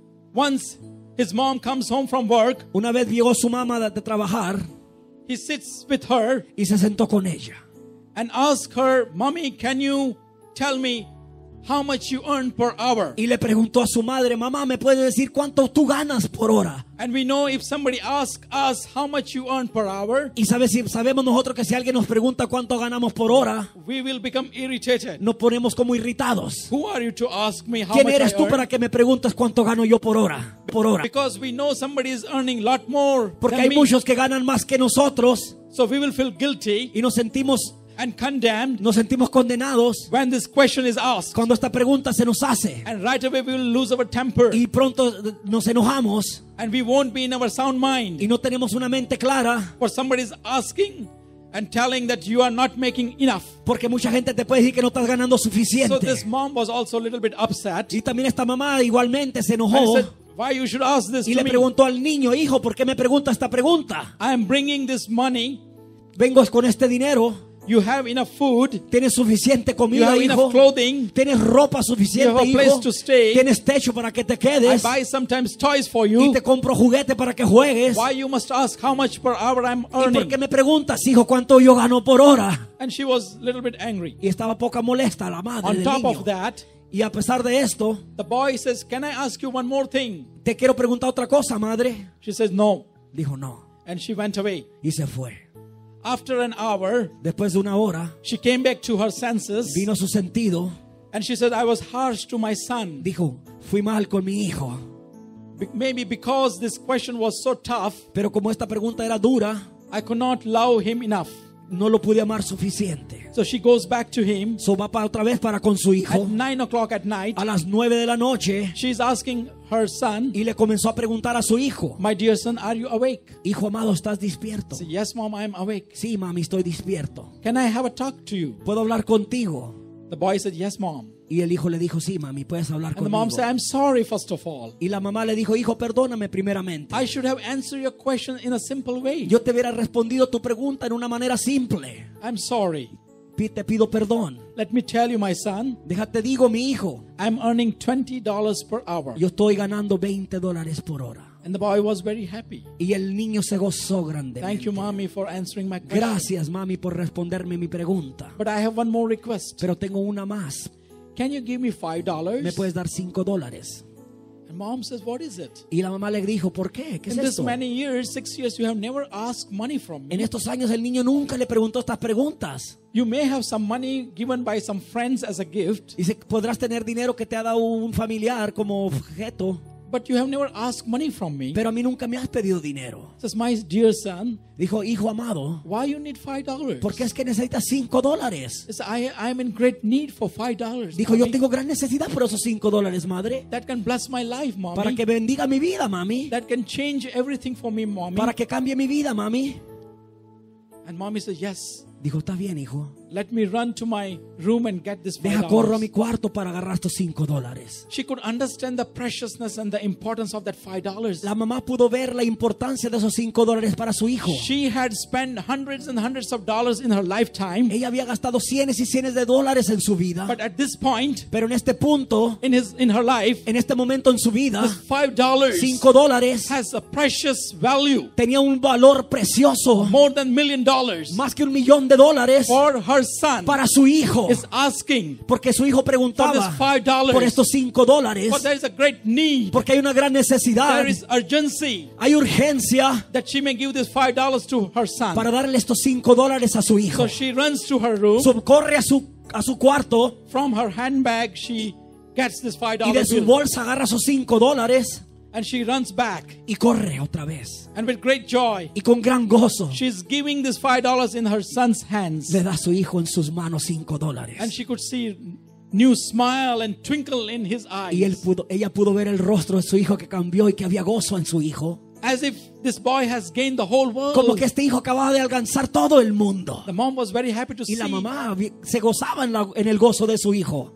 [SPEAKER 2] Once his mom comes home from work,
[SPEAKER 1] Una vez llegó su mamá de, de trabajar
[SPEAKER 2] he sits with her
[SPEAKER 1] y se sentó con ella.
[SPEAKER 2] and asks her, "Mommy, can you tell me how much you earn per hour?"
[SPEAKER 1] Y le preguntó a su madre, mamá, ¿me puedes decir cuánto tú ganas por hora?
[SPEAKER 2] And we know if somebody asks us how much you earn per hour,
[SPEAKER 1] Y sabe, si, sabemos nosotros que si alguien nos pregunta cuánto ganamos por hora,
[SPEAKER 2] we will become irritated.
[SPEAKER 1] nos ponemos como irritados.
[SPEAKER 2] Who are you to ask me how
[SPEAKER 1] ¿Quién
[SPEAKER 2] much
[SPEAKER 1] eres
[SPEAKER 2] I
[SPEAKER 1] tú
[SPEAKER 2] earn?
[SPEAKER 1] para que me preguntes cuánto gano yo por hora? Por hora.
[SPEAKER 2] Because we know somebody is earning a lot more
[SPEAKER 1] Porque
[SPEAKER 2] than
[SPEAKER 1] hay
[SPEAKER 2] me.
[SPEAKER 1] muchos que ganan más que nosotros
[SPEAKER 2] So we will feel guilty
[SPEAKER 1] y nos sentimos,
[SPEAKER 2] and condemned
[SPEAKER 1] nos sentimos condenados
[SPEAKER 2] when this question is asked.
[SPEAKER 1] cuando esta pregunta se nos hace.
[SPEAKER 2] And right away we will lose our temper.
[SPEAKER 1] Y pronto nos enojamos
[SPEAKER 2] And we won't be in our sound mind.
[SPEAKER 1] y no tenemos una mente clara,
[SPEAKER 2] For somebody is asking and telling that you are not making enough.
[SPEAKER 1] porque mucha gente te puede decir que no estás ganando
[SPEAKER 2] So
[SPEAKER 1] suficiente.
[SPEAKER 2] this mom was also a little bit upset.
[SPEAKER 1] Y también esta mamá igualmente se
[SPEAKER 2] And
[SPEAKER 1] enojó
[SPEAKER 2] said, "Why you should ask this
[SPEAKER 1] y
[SPEAKER 2] to
[SPEAKER 1] le
[SPEAKER 2] me?
[SPEAKER 1] preguntó al niño, hijo, ¿por qué me pregunta esta pregunta?
[SPEAKER 2] I am bringing this money.
[SPEAKER 1] Vengo con este dinero,
[SPEAKER 2] You have enough food.
[SPEAKER 1] tienes suficiente
[SPEAKER 2] You
[SPEAKER 1] comida,
[SPEAKER 2] have
[SPEAKER 1] hijo,
[SPEAKER 2] enough clothing.
[SPEAKER 1] tienes ropa
[SPEAKER 2] You
[SPEAKER 1] suficiente,
[SPEAKER 2] have a place
[SPEAKER 1] hijo,
[SPEAKER 2] to stay.
[SPEAKER 1] tienes techo para que te
[SPEAKER 2] I
[SPEAKER 1] quedes
[SPEAKER 2] buy sometimes toys for
[SPEAKER 1] y
[SPEAKER 2] you.
[SPEAKER 1] te compro juguete para que juegues.
[SPEAKER 2] Why you must ask how much per hour I'm
[SPEAKER 1] ¿Y por
[SPEAKER 2] earning?"
[SPEAKER 1] qué me preguntas, hijo, cuánto yo gano por hora?
[SPEAKER 2] And she was a little bit angry.
[SPEAKER 1] Y estaba poca molesta la madre
[SPEAKER 2] On
[SPEAKER 1] del
[SPEAKER 2] top
[SPEAKER 1] niño.
[SPEAKER 2] of that,
[SPEAKER 1] Y a pesar de esto,
[SPEAKER 2] the boy says, "Can I ask you one more thing?"
[SPEAKER 1] te quiero preguntar otra cosa, madre.
[SPEAKER 2] She says, "No."
[SPEAKER 1] Dijo no
[SPEAKER 2] And she went away.
[SPEAKER 1] y se fue.
[SPEAKER 2] After an hour,
[SPEAKER 1] Después de una hora,
[SPEAKER 2] she came back to her senses
[SPEAKER 1] vino su sentido.
[SPEAKER 2] and she said, "I was harsh to my son.
[SPEAKER 1] Dijo, fui mal con mi hijo.
[SPEAKER 2] Be- Maybe because this question was so tough,
[SPEAKER 1] Pero como esta pregunta era dura,
[SPEAKER 2] I could not love him enough."
[SPEAKER 1] no lo pude amar suficiente.
[SPEAKER 2] So she goes back to him
[SPEAKER 1] So va para otra vez para con su
[SPEAKER 2] at
[SPEAKER 1] hijo
[SPEAKER 2] nine o'clock at night.
[SPEAKER 1] a las nueve de la noche
[SPEAKER 2] She's asking her son,
[SPEAKER 1] y le comenzó a preguntar a su hijo,
[SPEAKER 2] "My dear son, are you awake?"
[SPEAKER 1] hijo amado, ¿estás despierto?
[SPEAKER 2] I said, "Yes, mom, I am awake.
[SPEAKER 1] Sí, mami, estoy despierto.
[SPEAKER 2] Can I have a talk to you?"
[SPEAKER 1] ¿Puedo hablar contigo?
[SPEAKER 2] The boy said, "Yes, mom."
[SPEAKER 1] Y el hijo le dijo, sí, mami, puedes hablar
[SPEAKER 2] And the mom
[SPEAKER 1] conmigo.
[SPEAKER 2] said, "I'm sorry, first of all.
[SPEAKER 1] Y la mamá le dijo, hijo, perdóname primeramente.
[SPEAKER 2] I should have answered your question in a simple way.
[SPEAKER 1] Yo te hubiera respondido tu pregunta en una manera simple.
[SPEAKER 2] I'm sorry.
[SPEAKER 1] Pi- Te pido perdón.
[SPEAKER 2] Let me tell you, my son,
[SPEAKER 1] Déjate digo, mi hijo,
[SPEAKER 2] I'm earning twenty dollars per hour."
[SPEAKER 1] yo estoy ganando veinte dólares por hora.
[SPEAKER 2] And the boy was very happy.
[SPEAKER 1] Y el niño se gozó
[SPEAKER 2] "Thank
[SPEAKER 1] grandemente.
[SPEAKER 2] you, mommy, for answering my question.
[SPEAKER 1] Gracias, mami, por responderme mi pregunta.
[SPEAKER 2] But I have one more request.
[SPEAKER 1] Pero tengo una más.
[SPEAKER 2] Can you give me five dollars?"
[SPEAKER 1] ¿Me puedes dar cinco dólares?
[SPEAKER 2] And mom says, "What is it?
[SPEAKER 1] Y la mamá le dijo, ¿por qué? ¿Qué es
[SPEAKER 2] In this
[SPEAKER 1] esto?
[SPEAKER 2] many years, six years, you have never asked money from
[SPEAKER 1] En
[SPEAKER 2] me.
[SPEAKER 1] estos años el niño nunca le preguntó estas preguntas.
[SPEAKER 2] You may have some money given by some friends as a gift,
[SPEAKER 1] Dice, podrás tener dinero que te ha dado un familiar como objeto,
[SPEAKER 2] but you have never asked money from me."
[SPEAKER 1] pero a mí nunca me has pedido dinero.
[SPEAKER 2] Says, "My dear son,
[SPEAKER 1] Dijo, hijo amado,
[SPEAKER 2] why you need five dollars?"
[SPEAKER 1] ¿por qué es que necesitas cinco dólares?
[SPEAKER 2] Says, I I'm in great need for five dollars.
[SPEAKER 1] Dijo, yo tengo gran necesidad por esos cinco dólares, madre,
[SPEAKER 2] That can bless my life, mommy.
[SPEAKER 1] para que bendiga mi vida, mami,
[SPEAKER 2] That can change everything for me, mommy.
[SPEAKER 1] para que cambie mi vida, mami.
[SPEAKER 2] And mommy says, "Yes.
[SPEAKER 1] Dijo, está bien, hijo.
[SPEAKER 2] Let me run to my room and get this five
[SPEAKER 1] Deja, corro a mi
[SPEAKER 2] dollars."
[SPEAKER 1] cuarto para agarrar estos cinco dólares.
[SPEAKER 2] She could understand the preciousness and the importance of that five dollars.
[SPEAKER 1] La mamá pudo ver la importancia de esos cinco dólares para su hijo.
[SPEAKER 2] She had spent hundreds and hundreds of dollars in her lifetime.
[SPEAKER 1] Ella había gastado cienes y cienes de dólares en su vida.
[SPEAKER 2] But at this point
[SPEAKER 1] Pero en este punto,
[SPEAKER 2] in his in her life,
[SPEAKER 1] en este momento en su vida,
[SPEAKER 2] this five dollars
[SPEAKER 1] cinco dólares
[SPEAKER 2] has a precious value,
[SPEAKER 1] tenía un valor precioso,
[SPEAKER 2] more than million dollars,
[SPEAKER 1] más que un millón de dólares
[SPEAKER 2] for her son.
[SPEAKER 1] para su hijo.
[SPEAKER 2] Is asking
[SPEAKER 1] Porque su hijo
[SPEAKER 2] for
[SPEAKER 1] preguntaba
[SPEAKER 2] this five dollars.
[SPEAKER 1] por estos cinco dólares.
[SPEAKER 2] But there is a great need.
[SPEAKER 1] Porque hay una gran necesidad,
[SPEAKER 2] There is urgency
[SPEAKER 1] hay urgencia
[SPEAKER 2] that she may give this five dollars to her son.
[SPEAKER 1] para darle estos cinco dólares a su hijo.
[SPEAKER 2] So she runs to her room.
[SPEAKER 1] So, corre a su, a su cuarto
[SPEAKER 2] From her handbag, she gets this five
[SPEAKER 1] y de
[SPEAKER 2] dollars
[SPEAKER 1] su
[SPEAKER 2] bill.
[SPEAKER 1] bolsa agarra esos cinco dólares
[SPEAKER 2] And she runs back.
[SPEAKER 1] Y corre otra vez.
[SPEAKER 2] And with great joy,
[SPEAKER 1] Y con gran gozo
[SPEAKER 2] she's giving this five dollars in her son's hands.
[SPEAKER 1] le da a su hijo en sus manos cinco dólares.
[SPEAKER 2] And she could see new smile and twinkle in his
[SPEAKER 1] Y él
[SPEAKER 2] eyes.
[SPEAKER 1] pudo, ella pudo ver el rostro de su hijo que cambió y que había gozo en su hijo.
[SPEAKER 2] As if this boy has gained the whole world.
[SPEAKER 1] Como que este hijo acababa de alcanzar todo el mundo.
[SPEAKER 2] The mom was very happy to
[SPEAKER 1] Y
[SPEAKER 2] see.
[SPEAKER 1] la mamá vi- se gozaba en, la- en el gozo de su hijo.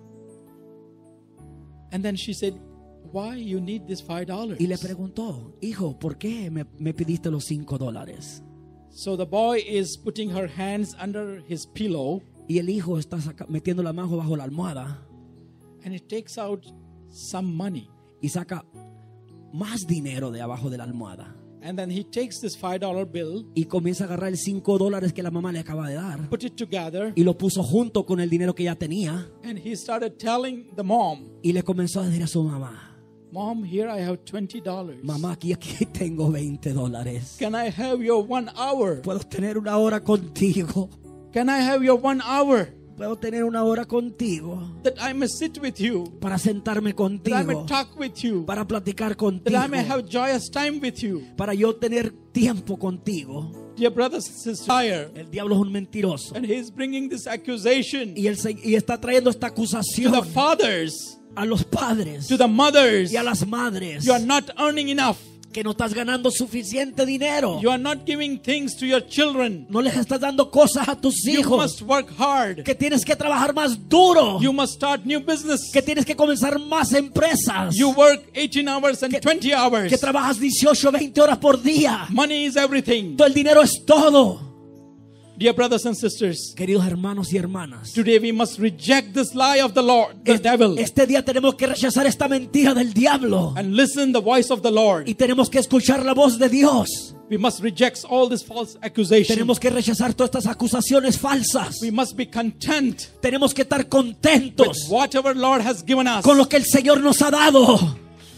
[SPEAKER 2] And then she said, why you need this five dollars?
[SPEAKER 1] Y le preguntó, hijo, ¿por qué me, me pediste los cinco dólares?
[SPEAKER 2] So the boy is putting her hands under his pillow.
[SPEAKER 1] Y el hijo está saca- metiendo la mano bajo la almohada
[SPEAKER 2] And it takes out some money.
[SPEAKER 1] y saca más dinero de abajo de la almohada.
[SPEAKER 2] And then he takes this five dollar bill,
[SPEAKER 1] Y comienza a agarrar el cinco dólares que la mamá le acaba de dar
[SPEAKER 2] put it together,
[SPEAKER 1] y lo puso junto con el dinero que ya tenía.
[SPEAKER 2] and he started telling the mom,
[SPEAKER 1] Y le comenzó a decir a su mamá,
[SPEAKER 2] Mom, here I have twenty dollars.
[SPEAKER 1] mamá, aquí, aquí tengo veinte dólares.
[SPEAKER 2] Can I have your one hour?
[SPEAKER 1] Puedo tener una hora contigo.
[SPEAKER 2] Can I have your one hour?
[SPEAKER 1] Puedo tener una hora contigo
[SPEAKER 2] That I may sit with you.
[SPEAKER 1] para sentarme
[SPEAKER 2] That I may
[SPEAKER 1] contigo,
[SPEAKER 2] talk with you.
[SPEAKER 1] para platicar
[SPEAKER 2] That I may
[SPEAKER 1] contigo,
[SPEAKER 2] have joyous time with you.
[SPEAKER 1] para yo tener tiempo contigo.
[SPEAKER 2] Dear brothers and sisters, liar.
[SPEAKER 1] El diablo es un mentiroso
[SPEAKER 2] And he's bringing this accusation
[SPEAKER 1] y, él se- y está trayendo esta
[SPEAKER 2] to
[SPEAKER 1] acusación
[SPEAKER 2] the fathers,
[SPEAKER 1] a los padres
[SPEAKER 2] to the mothers.
[SPEAKER 1] y a las madres,
[SPEAKER 2] You are not earning enough.
[SPEAKER 1] que no estás ganando suficiente dinero.
[SPEAKER 2] You are not giving things to your children.
[SPEAKER 1] No les estás dando cosas a tus
[SPEAKER 2] You
[SPEAKER 1] hijos.
[SPEAKER 2] must work hard.
[SPEAKER 1] Que tienes que trabajar más duro.
[SPEAKER 2] You must start new business.
[SPEAKER 1] Que tienes que comenzar más empresas.
[SPEAKER 2] You work eighteen hours and
[SPEAKER 1] Que-
[SPEAKER 2] twenty hours.
[SPEAKER 1] Que trabajas dieciocho, veinte horas por día.
[SPEAKER 2] Money is everything.
[SPEAKER 1] Todo el dinero es todo.
[SPEAKER 2] Dear brothers and sisters,
[SPEAKER 1] Queridos hermanos y hermanas,
[SPEAKER 2] today we must reject this lie of the Lord, the
[SPEAKER 1] este,
[SPEAKER 2] devil,
[SPEAKER 1] este día tenemos que rechazar esta mentira del diablo.
[SPEAKER 2] and listen the voice of the Lord.
[SPEAKER 1] Y tenemos que escuchar la voz de Dios.
[SPEAKER 2] We must reject all this false accusation.
[SPEAKER 1] Tenemos que rechazar todas estas acusaciones falsas.
[SPEAKER 2] We must be content
[SPEAKER 1] Tenemos que estar
[SPEAKER 2] with
[SPEAKER 1] contentos
[SPEAKER 2] whatever Lord has given us.
[SPEAKER 1] con lo que el Señor nos ha dado.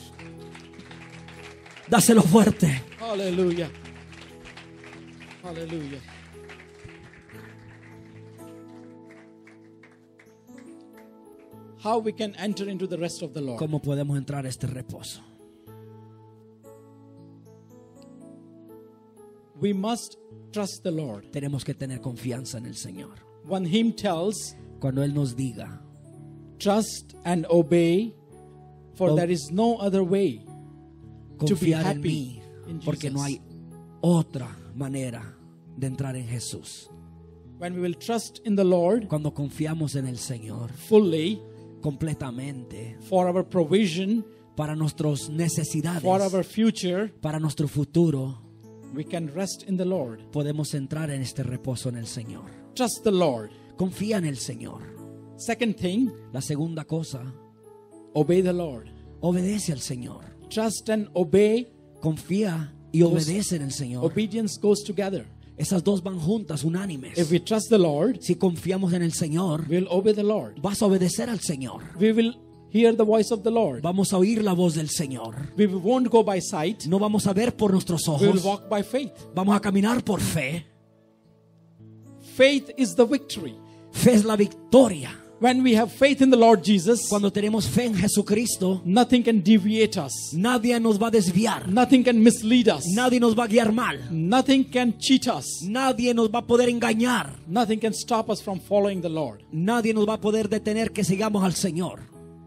[SPEAKER 1] Dáselo fuerte.
[SPEAKER 2] Hallelujah. Hallelujah. How we can enter into the rest of the Lord.
[SPEAKER 1] ¿Cómo podemos entrar a este reposo?
[SPEAKER 2] We must trust the Lord.
[SPEAKER 1] Tenemos que tener confianza en el Señor.
[SPEAKER 2] One hymn tells,
[SPEAKER 1] Cuando Él nos diga,
[SPEAKER 2] trust and obey, for
[SPEAKER 1] Oh.
[SPEAKER 2] there is no other way to be
[SPEAKER 1] confiar en
[SPEAKER 2] happy
[SPEAKER 1] mí,
[SPEAKER 2] in
[SPEAKER 1] porque no
[SPEAKER 2] Jesus.
[SPEAKER 1] hay otra manera de entrar en Jesús.
[SPEAKER 2] When we will trust in the Lord
[SPEAKER 1] Cuando confiamos en el Señor
[SPEAKER 2] fully
[SPEAKER 1] completamente
[SPEAKER 2] for our provision,
[SPEAKER 1] para nuestras necesidades,
[SPEAKER 2] for our future,
[SPEAKER 1] para nuestro futuro,
[SPEAKER 2] we can rest in the Lord.
[SPEAKER 1] podemos entrar en este reposo en el Señor.
[SPEAKER 2] Trust the Lord.
[SPEAKER 1] Confía en el Señor.
[SPEAKER 2] Second thing,
[SPEAKER 1] La segunda cosa,
[SPEAKER 2] obey the Lord.
[SPEAKER 1] obedece al Señor.
[SPEAKER 2] Trust and obey.
[SPEAKER 1] Confía y obedece en el Señor.
[SPEAKER 2] Obedience goes together.
[SPEAKER 1] Esas dos van juntas, unánimes.
[SPEAKER 2] If we trust the Lord,
[SPEAKER 1] Si confiamos en el Señor,
[SPEAKER 2] we'll obey the Lord.
[SPEAKER 1] vas a obedecer al Señor.
[SPEAKER 2] We will hear the voice of the Lord.
[SPEAKER 1] Vamos a oír la voz del Señor.
[SPEAKER 2] We won't go by sight.
[SPEAKER 1] No vamos a ver por nuestros
[SPEAKER 2] We will
[SPEAKER 1] ojos.
[SPEAKER 2] walk by faith.
[SPEAKER 1] Vamos a caminar por fe.
[SPEAKER 2] Faith is the victory.
[SPEAKER 1] Fe es la victoria.
[SPEAKER 2] When we have faith in the Lord Jesus,
[SPEAKER 1] Cuando tenemos fe en Jesucristo,
[SPEAKER 2] nothing can deviate us.
[SPEAKER 1] nadie nos va a desviar.
[SPEAKER 2] Nothing can mislead us.
[SPEAKER 1] Nadie nos va a guiar mal.
[SPEAKER 2] Nothing can cheat us.
[SPEAKER 1] Nadie nos va a poder engañar.
[SPEAKER 2] Nothing can stop us from following the Lord.
[SPEAKER 1] Nadie nos va a poder detener que sigamos al Señor.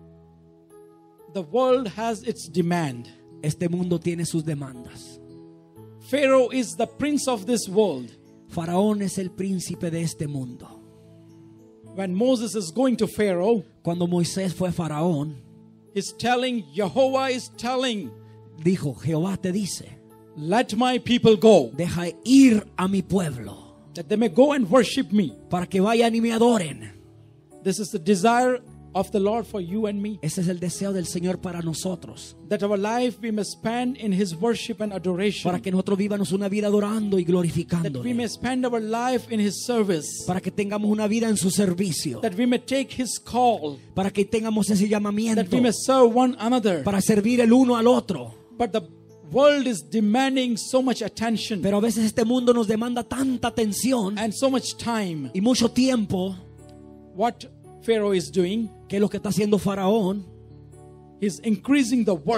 [SPEAKER 2] The world has its demand.
[SPEAKER 1] Este mundo tiene sus demandas.
[SPEAKER 2] Pharaoh is the prince of this world.
[SPEAKER 1] Faraón es el príncipe de este mundo.
[SPEAKER 2] When Moses is going to Pharaoh,
[SPEAKER 1] Cuando Moisés fue faraón,
[SPEAKER 2] he's telling, Jehovah is telling,
[SPEAKER 1] dijo, Jehová te dice,
[SPEAKER 2] let my people go,
[SPEAKER 1] deja ir a mi pueblo
[SPEAKER 2] that they may go and worship me.
[SPEAKER 1] para que vayan y me adoren.
[SPEAKER 2] This is the desire of the Lord for you and me.
[SPEAKER 1] Ese es el deseo del Señor para nosotros.
[SPEAKER 2] That our life we may spend in His worship and adoration.
[SPEAKER 1] Para que nosotros vivamos una vida adorando y
[SPEAKER 2] That we
[SPEAKER 1] glorificándole.
[SPEAKER 2] may spend our life in His service.
[SPEAKER 1] Para que tengamos una vida en su servicio.
[SPEAKER 2] That we may take His call.
[SPEAKER 1] Para que tengamos ese llamamiento.
[SPEAKER 2] That we may serve one another.
[SPEAKER 1] Para servir el uno al otro.
[SPEAKER 2] But the world is demanding so much attention
[SPEAKER 1] Pero a veces este mundo nos demanda tanta atención
[SPEAKER 2] and so much time.
[SPEAKER 1] y mucho tiempo.
[SPEAKER 2] What Pharaoh is doing,
[SPEAKER 1] Que es lo que está haciendo Faraón.
[SPEAKER 2] he's increasing the work.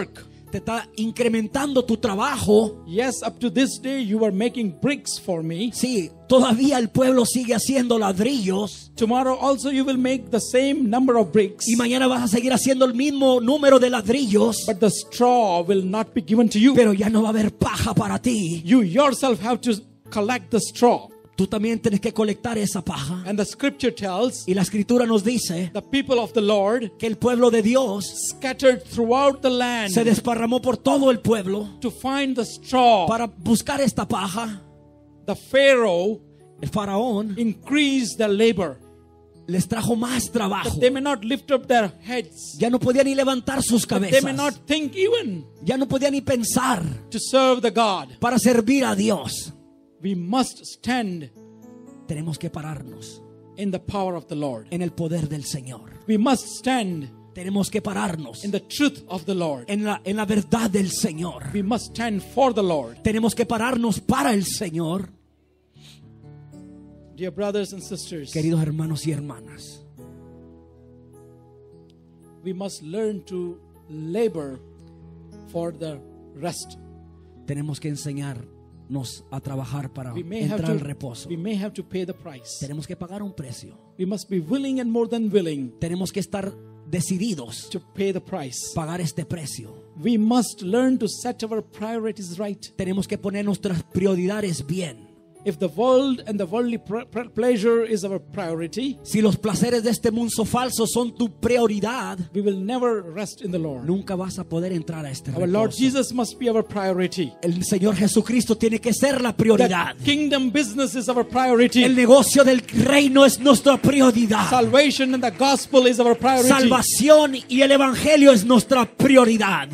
[SPEAKER 1] te está incrementando tu trabajo.
[SPEAKER 2] Yes, up to this day you are making bricks for me.
[SPEAKER 1] Sí, todavía el pueblo sigue haciendo ladrillos.
[SPEAKER 2] Tomorrow also you will make the same number of bricks.
[SPEAKER 1] Y mañana vas a seguir haciendo el mismo número de ladrillos.
[SPEAKER 2] But the straw will not be given to you.
[SPEAKER 1] Pero ya no va a haber paja para ti.
[SPEAKER 2] You yourself have to collect the straw.
[SPEAKER 1] Tú también tienes que colectar esa paja.
[SPEAKER 2] And the scripture tells,
[SPEAKER 1] y la escritura nos dice,
[SPEAKER 2] the people of the Lord,
[SPEAKER 1] que el pueblo de Dios
[SPEAKER 2] scattered throughout the land,
[SPEAKER 1] se desparramó por todo el pueblo,
[SPEAKER 2] to find the straw.
[SPEAKER 1] Para buscar esta paja.
[SPEAKER 2] The Pharaoh,
[SPEAKER 1] el faraón,
[SPEAKER 2] increased their labor.
[SPEAKER 1] Les trajo más trabajo.
[SPEAKER 2] That they may not lift up their heads.
[SPEAKER 1] Ya no podían ni levantar sus cabezas.
[SPEAKER 2] That they may not think even.
[SPEAKER 1] Ya no podían ni pensar.
[SPEAKER 2] To serve the God.
[SPEAKER 1] Para servir a Dios.
[SPEAKER 2] We must stand.
[SPEAKER 1] Tenemos que pararnos.
[SPEAKER 2] In the power of the Lord.
[SPEAKER 1] En el poder del Señor.
[SPEAKER 2] We must stand.
[SPEAKER 1] Tenemos que pararnos.
[SPEAKER 2] In the truth of the Lord.
[SPEAKER 1] En la, en la verdad del Señor.
[SPEAKER 2] We must stand for the Lord.
[SPEAKER 1] Tenemos que pararnos para el Señor.
[SPEAKER 2] Dear brothers and sisters,
[SPEAKER 1] queridos hermanos y hermanas,
[SPEAKER 2] we must learn to labor for the rest.
[SPEAKER 1] Tenemos que enseñarnos a trabajar para
[SPEAKER 2] we may
[SPEAKER 1] entrar
[SPEAKER 2] have to,
[SPEAKER 1] al reposo.
[SPEAKER 2] We may have to pay the price.
[SPEAKER 1] Tenemos que pagar un precio.
[SPEAKER 2] We must be willing and more than willing.
[SPEAKER 1] Tenemos que estar decididos
[SPEAKER 2] to pay the price.
[SPEAKER 1] Pagar este precio.
[SPEAKER 2] We must learn to set our priorities right.
[SPEAKER 1] Tenemos que poner nuestras prioridades bien.
[SPEAKER 2] If the world and the worldly pleasure is our priority,
[SPEAKER 1] si los placeres de este mundo falso son tu prioridad,
[SPEAKER 2] we will never rest in the Lord.
[SPEAKER 1] Nunca vas a poder entrar a este
[SPEAKER 2] Our
[SPEAKER 1] reposo.
[SPEAKER 2] Lord Jesus must be our priority.
[SPEAKER 1] El Señor Jesucristo tiene que ser la prioridad.
[SPEAKER 2] The kingdom business is our priority.
[SPEAKER 1] El negocio del reino es nuestra prioridad.
[SPEAKER 2] Salvation and the gospel is our priority.
[SPEAKER 1] Salvación y el evangelio es nuestra prioridad.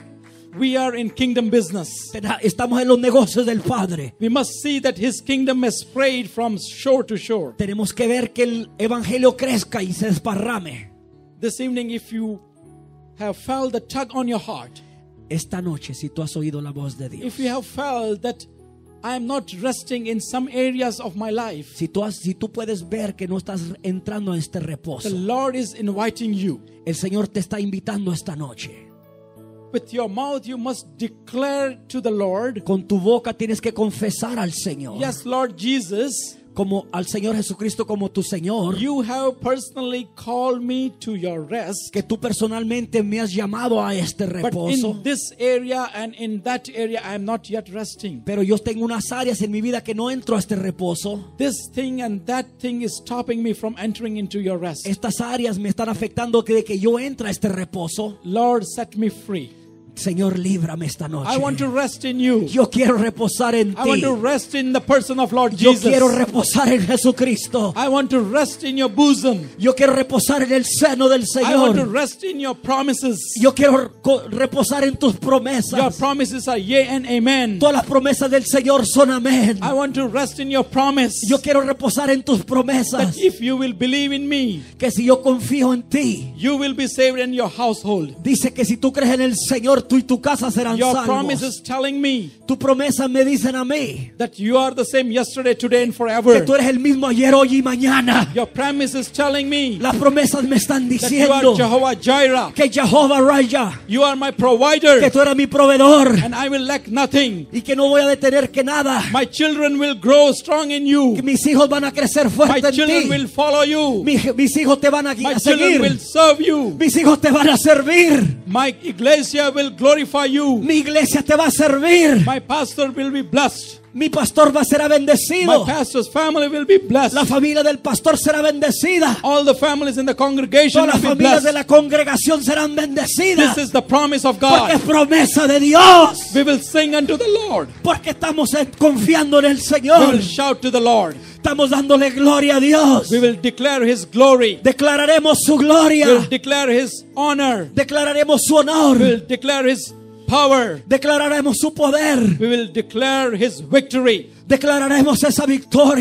[SPEAKER 2] We are in kingdom business.
[SPEAKER 1] Estamos en los negocios del Padre.
[SPEAKER 2] We must see that His kingdom has spread from shore to shore.
[SPEAKER 1] Tenemos que ver que el evangelio crezca y se desparrame.
[SPEAKER 2] This evening, if you have felt the tug on your heart,
[SPEAKER 1] esta noche, si tú has oído la voz de Dios,
[SPEAKER 2] if you have felt that I am not resting in some areas of my life,
[SPEAKER 1] si tú has, si tú puedes ver que no estás entrando en este reposo,
[SPEAKER 2] the Lord is inviting you.
[SPEAKER 1] El Señor te está invitando esta noche.
[SPEAKER 2] With your mouth you must declare to the Lord.
[SPEAKER 1] Con tu boca tienes que confesar al Señor.
[SPEAKER 2] Yes, Lord Jesus.
[SPEAKER 1] Como al Señor Jesucristo como tu Señor.
[SPEAKER 2] You have personally called me to your rest.
[SPEAKER 1] Que tú personalmente me has llamado a este reposo.
[SPEAKER 2] But in this area and in that area I am not yet resting.
[SPEAKER 1] Pero yo tengo unas áreas en mi vida que no entro a este reposo.
[SPEAKER 2] This thing and that thing is stopping me from entering into your rest.
[SPEAKER 1] Estas áreas me están afectando de que yo entre a este reposo.
[SPEAKER 2] Lord, set me free.
[SPEAKER 1] Señor, líbrame esta noche.
[SPEAKER 2] I want to rest in you.
[SPEAKER 1] Yo quiero reposar en ti.
[SPEAKER 2] I want to rest in the person of Lord
[SPEAKER 1] Yo
[SPEAKER 2] Jesus.
[SPEAKER 1] quiero reposar en Jesucristo.
[SPEAKER 2] I want to rest in your bosom.
[SPEAKER 1] Yo quiero reposar en el seno del Señor.
[SPEAKER 2] I want to rest in your promises.
[SPEAKER 1] Yo quiero reposar en tus promesas.
[SPEAKER 2] Your promises are yea and amen.
[SPEAKER 1] Todas las promesas del Señor son amén.
[SPEAKER 2] I want to rest in your promise.
[SPEAKER 1] Yo quiero reposar en tus promesas.
[SPEAKER 2] That if you will believe in me,
[SPEAKER 1] que si yo confío en ti,
[SPEAKER 2] you will be saved in your household.
[SPEAKER 1] Dice que si tú crees en el Señor, tú y tu casa serán
[SPEAKER 2] Your
[SPEAKER 1] salvos.
[SPEAKER 2] promise is telling me
[SPEAKER 1] tu promesa me dicen a mí
[SPEAKER 2] that you are the same yesterday, today and forever.
[SPEAKER 1] Que tú eres el mismo ayer, hoy y mañana.
[SPEAKER 2] Your promise is telling me
[SPEAKER 1] las promesas me están diciendo
[SPEAKER 2] that you are Jehovah Jireh.
[SPEAKER 1] Que Jehovah Jireh.
[SPEAKER 2] You are my provider.
[SPEAKER 1] Que tú eres mi proveedor.
[SPEAKER 2] And I will lack nothing.
[SPEAKER 1] Y que no voy a detener que nada.
[SPEAKER 2] My children will grow strong in you.
[SPEAKER 1] Que mis hijos van a crecer fuerte
[SPEAKER 2] my
[SPEAKER 1] en
[SPEAKER 2] children
[SPEAKER 1] ti.
[SPEAKER 2] will follow you.
[SPEAKER 1] Mi, mis hijos te van a,
[SPEAKER 2] my
[SPEAKER 1] a seguir.
[SPEAKER 2] children will serve you.
[SPEAKER 1] Mis hijos te van a servir.
[SPEAKER 2] My iglesia will glorify you.
[SPEAKER 1] Mi iglesia te va a servir.
[SPEAKER 2] My pastor will be blessed.
[SPEAKER 1] Mi pastor va a ser bendecido.
[SPEAKER 2] My pastor's family will be blessed.
[SPEAKER 1] La familia del pastor será bendecida.
[SPEAKER 2] All the families in the congregation
[SPEAKER 1] Todas las
[SPEAKER 2] will be
[SPEAKER 1] familias
[SPEAKER 2] blessed.
[SPEAKER 1] de la congregación serán bendecidas.
[SPEAKER 2] This is the promise of God.
[SPEAKER 1] Porque es promesa de Dios.
[SPEAKER 2] We will sing unto the Lord.
[SPEAKER 1] Porque estamos confiando en el Señor.
[SPEAKER 2] We will shout to the Lord.
[SPEAKER 1] Estamos dándole gloria a Dios.
[SPEAKER 2] We will declare His glory.
[SPEAKER 1] Declararemos su gloria.
[SPEAKER 2] We will declare His honor.
[SPEAKER 1] Declararemos su honor.
[SPEAKER 2] We will declare His power.
[SPEAKER 1] Declararemos su poder.
[SPEAKER 2] We will declare His victory.
[SPEAKER 1] Declararemos esa victoria.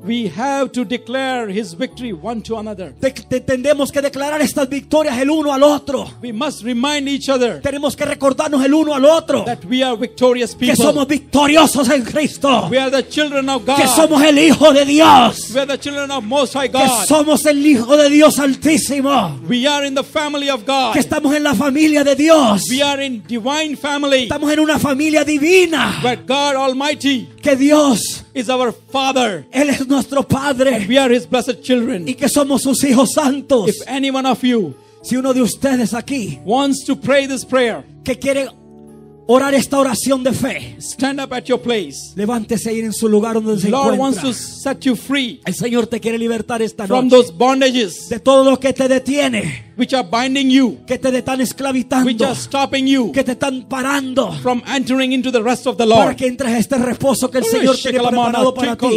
[SPEAKER 2] We have to declare His victory one to another.
[SPEAKER 1] Te- te- Tenemos que declarar estas victorias el uno al otro.
[SPEAKER 2] We must remind each other
[SPEAKER 1] Tenemos que recordarnos el uno al otro
[SPEAKER 2] that we are victorious
[SPEAKER 1] que
[SPEAKER 2] people.
[SPEAKER 1] somos victoriosos en Cristo,
[SPEAKER 2] We are the children of
[SPEAKER 1] que
[SPEAKER 2] God.
[SPEAKER 1] somos el Hijo de Dios,
[SPEAKER 2] We are the children of Most High
[SPEAKER 1] que
[SPEAKER 2] God.
[SPEAKER 1] somos el Hijo de Dios Altísimo,
[SPEAKER 2] We are in the family of God.
[SPEAKER 1] que estamos en la familia de Dios,
[SPEAKER 2] We are in divine family.
[SPEAKER 1] estamos en una familia divina,
[SPEAKER 2] But God Almighty
[SPEAKER 1] que Dios,
[SPEAKER 2] is our Father.
[SPEAKER 1] Él es nuestro Padre
[SPEAKER 2] We are His blessed children.
[SPEAKER 1] y que somos sus hijos santos.
[SPEAKER 2] If any one of you
[SPEAKER 1] Si uno de ustedes aquí
[SPEAKER 2] wants to pray this prayer,
[SPEAKER 1] que quiere orar esta oración de fe,
[SPEAKER 2] stand up at your place.
[SPEAKER 1] levántese ahí en su lugar donde se
[SPEAKER 2] Lord wants to
[SPEAKER 1] encuentra.
[SPEAKER 2] set you free
[SPEAKER 1] El Señor te quiere libertar esta
[SPEAKER 2] from
[SPEAKER 1] noche
[SPEAKER 2] those bondages
[SPEAKER 1] de todo lo que te detiene,
[SPEAKER 2] which are binding you,
[SPEAKER 1] que te están
[SPEAKER 2] which
[SPEAKER 1] esclavizando,
[SPEAKER 2] are stopping you
[SPEAKER 1] que te están parando
[SPEAKER 2] from entering into the rest of the
[SPEAKER 1] para
[SPEAKER 2] Lord.
[SPEAKER 1] que entres a este reposo que el Señor tiene preparado para ti.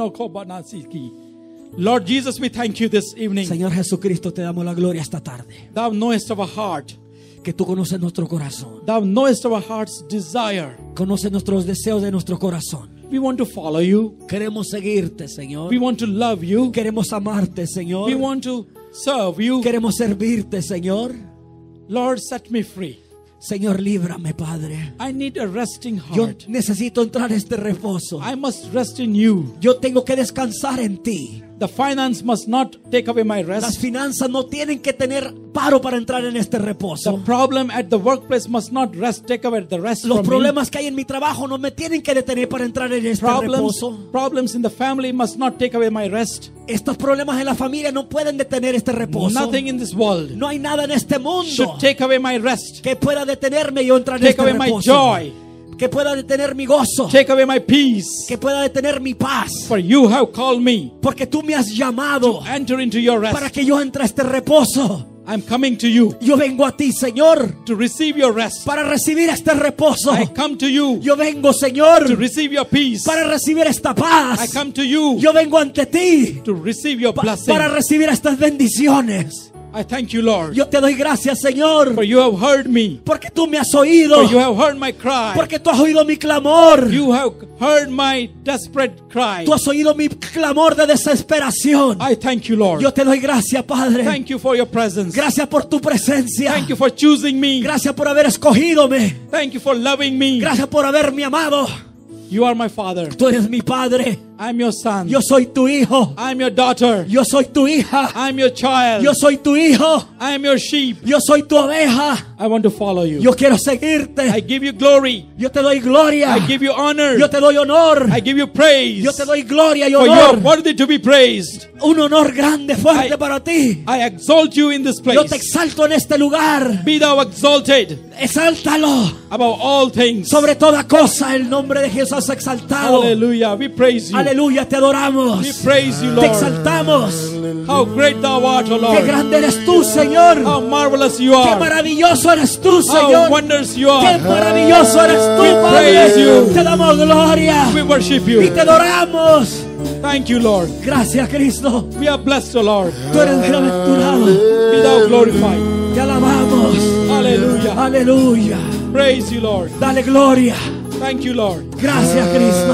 [SPEAKER 2] Lord Jesus, we thank you this evening.
[SPEAKER 1] Señor Jesucristo, te damos la gloria esta tarde.
[SPEAKER 2] Thou knowest our heart.
[SPEAKER 1] Que tú conoces nuestro corazón,
[SPEAKER 2] Thou knowest our heart's desire.
[SPEAKER 1] conoces nuestros deseos de nuestro corazón.
[SPEAKER 2] We want to follow you.
[SPEAKER 1] Queremos seguirte, Señor.
[SPEAKER 2] We want to love you.
[SPEAKER 1] Queremos amarte, Señor.
[SPEAKER 2] We want to serve you.
[SPEAKER 1] Queremos servirte, Señor.
[SPEAKER 2] Lord, set me free.
[SPEAKER 1] Señor, líbrame, Padre.
[SPEAKER 2] I need a resting
[SPEAKER 1] Yo
[SPEAKER 2] heart.
[SPEAKER 1] necesito entrar a este reposo.
[SPEAKER 2] I must rest in you.
[SPEAKER 1] Yo tengo que descansar en ti.
[SPEAKER 2] The finance must not take away my
[SPEAKER 1] Las
[SPEAKER 2] rest.
[SPEAKER 1] finanzas no tienen que tener paro para entrar en este
[SPEAKER 2] The
[SPEAKER 1] reposo.
[SPEAKER 2] problem at the workplace must not rest, take away the rest
[SPEAKER 1] Los
[SPEAKER 2] from me.
[SPEAKER 1] problemas que hay en mi trabajo no me tienen que detener para entrar en este
[SPEAKER 2] Problems,
[SPEAKER 1] reposo.
[SPEAKER 2] problems in the family must not take away my rest.
[SPEAKER 1] Estos problemas en la familia no pueden detener este reposo.
[SPEAKER 2] Nothing in this world
[SPEAKER 1] No hay nada en este mundo
[SPEAKER 2] should take away my rest,
[SPEAKER 1] que pueda detenerme y yo entrar en
[SPEAKER 2] take
[SPEAKER 1] este
[SPEAKER 2] away my
[SPEAKER 1] reposo.
[SPEAKER 2] joy,
[SPEAKER 1] Que pueda detener mi gozo.
[SPEAKER 2] take away my peace.
[SPEAKER 1] Que pueda detener mi paz.
[SPEAKER 2] For you have called me
[SPEAKER 1] Porque tú me has llamado
[SPEAKER 2] to enter into your
[SPEAKER 1] para
[SPEAKER 2] rest.
[SPEAKER 1] que yo entre a este reposo.
[SPEAKER 2] I'm coming to you
[SPEAKER 1] Yo vengo a ti, Señor,
[SPEAKER 2] to receive your rest.
[SPEAKER 1] para recibir este reposo.
[SPEAKER 2] I come to you
[SPEAKER 1] Yo vengo,
[SPEAKER 2] to
[SPEAKER 1] Señor,
[SPEAKER 2] receive your peace.
[SPEAKER 1] para recibir esta
[SPEAKER 2] I
[SPEAKER 1] paz.
[SPEAKER 2] come to you
[SPEAKER 1] Yo vengo ante ti
[SPEAKER 2] to receive your
[SPEAKER 1] pa-
[SPEAKER 2] blessing.
[SPEAKER 1] para recibir estas bendiciones.
[SPEAKER 2] I thank you, Lord,
[SPEAKER 1] Yo te doy gracias, Señor,
[SPEAKER 2] for you have heard me,
[SPEAKER 1] porque tú me has oído,
[SPEAKER 2] for you have heard my cry,
[SPEAKER 1] porque tú has oído mi clamor.
[SPEAKER 2] you have heard my desperate cry.
[SPEAKER 1] Tú has oído mi clamor de desesperación.
[SPEAKER 2] I thank you, Lord.
[SPEAKER 1] Yo te doy gracias, Padre.
[SPEAKER 2] Thank you for your presence.
[SPEAKER 1] Gracias por tu presencia.
[SPEAKER 2] Thank you for choosing me.
[SPEAKER 1] Gracias por haber escogidome.
[SPEAKER 2] Thank you for loving me.
[SPEAKER 1] Gracias por haberme amado.
[SPEAKER 2] You are my Father.
[SPEAKER 1] Tú eres mi Padre.
[SPEAKER 2] I'm your son.
[SPEAKER 1] Yo soy tu hijo.
[SPEAKER 2] I'm your daughter.
[SPEAKER 1] Yo soy tu hija.
[SPEAKER 2] I'm your child.
[SPEAKER 1] Yo soy tu hijo.
[SPEAKER 2] I'm your sheep.
[SPEAKER 1] Yo soy tu oveja.
[SPEAKER 2] I want to follow you.
[SPEAKER 1] Yo quiero
[SPEAKER 2] I
[SPEAKER 1] seguirte.
[SPEAKER 2] give you glory.
[SPEAKER 1] Yo te doy gloria.
[SPEAKER 2] I give you honor.
[SPEAKER 1] Yo te doy honor.
[SPEAKER 2] I give you praise.
[SPEAKER 1] Yo te doy gloria y
[SPEAKER 2] For you are
[SPEAKER 1] honor.
[SPEAKER 2] worthy to be praised.
[SPEAKER 1] Un honor grande, fuerte
[SPEAKER 2] I-
[SPEAKER 1] para ti.
[SPEAKER 2] I exalt you in this
[SPEAKER 1] Yo te
[SPEAKER 2] place.
[SPEAKER 1] exalto en este lugar.
[SPEAKER 2] Be thou exalted
[SPEAKER 1] Exáltalo.
[SPEAKER 2] above all things.
[SPEAKER 1] Sobre toda cosa, el nombre de Jesús es exaltado.
[SPEAKER 2] Hallelujah. We praise you.
[SPEAKER 1] Aleluya, te adoramos.
[SPEAKER 2] We praise you,
[SPEAKER 1] Te
[SPEAKER 2] Lord.
[SPEAKER 1] exaltamos.
[SPEAKER 2] How great thou art, O
[SPEAKER 1] Qué
[SPEAKER 2] Lord.
[SPEAKER 1] grande eres tú, Señor.
[SPEAKER 2] How marvelous you
[SPEAKER 1] Qué
[SPEAKER 2] are.
[SPEAKER 1] maravilloso eres tú,
[SPEAKER 2] How
[SPEAKER 1] Señor.
[SPEAKER 2] wondrous you
[SPEAKER 1] Qué
[SPEAKER 2] are.
[SPEAKER 1] maravilloso eres tú,
[SPEAKER 2] We praise
[SPEAKER 1] Padre.
[SPEAKER 2] you.
[SPEAKER 1] Te damos gloria
[SPEAKER 2] We worship
[SPEAKER 1] y
[SPEAKER 2] you.
[SPEAKER 1] te adoramos.
[SPEAKER 2] Thank you, Lord.
[SPEAKER 1] Gracias, Cristo.
[SPEAKER 2] We are blessed, O Lord.
[SPEAKER 1] Tú eres bienaventurado.
[SPEAKER 2] Be thou glorified.
[SPEAKER 1] Te alabamos.
[SPEAKER 2] Hallelujah.
[SPEAKER 1] Aleluya.
[SPEAKER 2] Praise you, Lord.
[SPEAKER 1] Dale gloria.
[SPEAKER 2] Thank you, Lord.
[SPEAKER 1] Gracias, Cristo.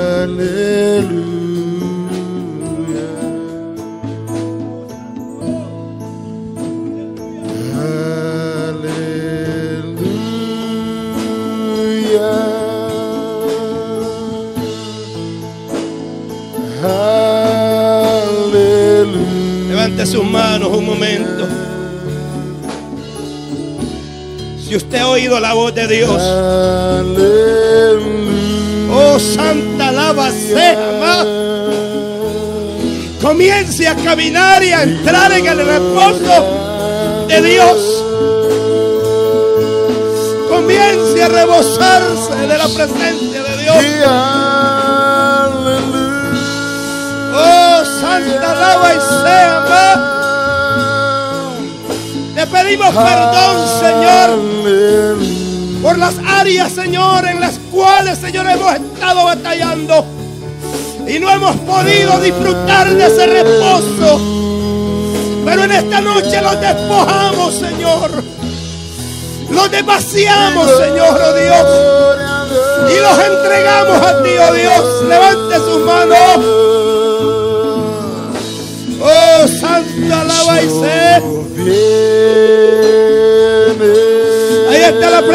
[SPEAKER 3] Levante sus manos un momento. Si usted ha oído la voz de Dios, oh santa alaba sea, comience a caminar y a entrar en el reposo de Dios. Comience a rebosarse de la presencia de Dios. Oh, santa alaba y sea, amado. Le pedimos perdón, Señor, por las áreas, Señor, en las cuales, Señor, hemos estado batallando y no hemos podido disfrutar de ese reposo. Pero en esta noche los despojamos, Señor. Los demasiamos, Señor, oh Dios, y los entregamos a ti, oh Dios. Levante sus manos.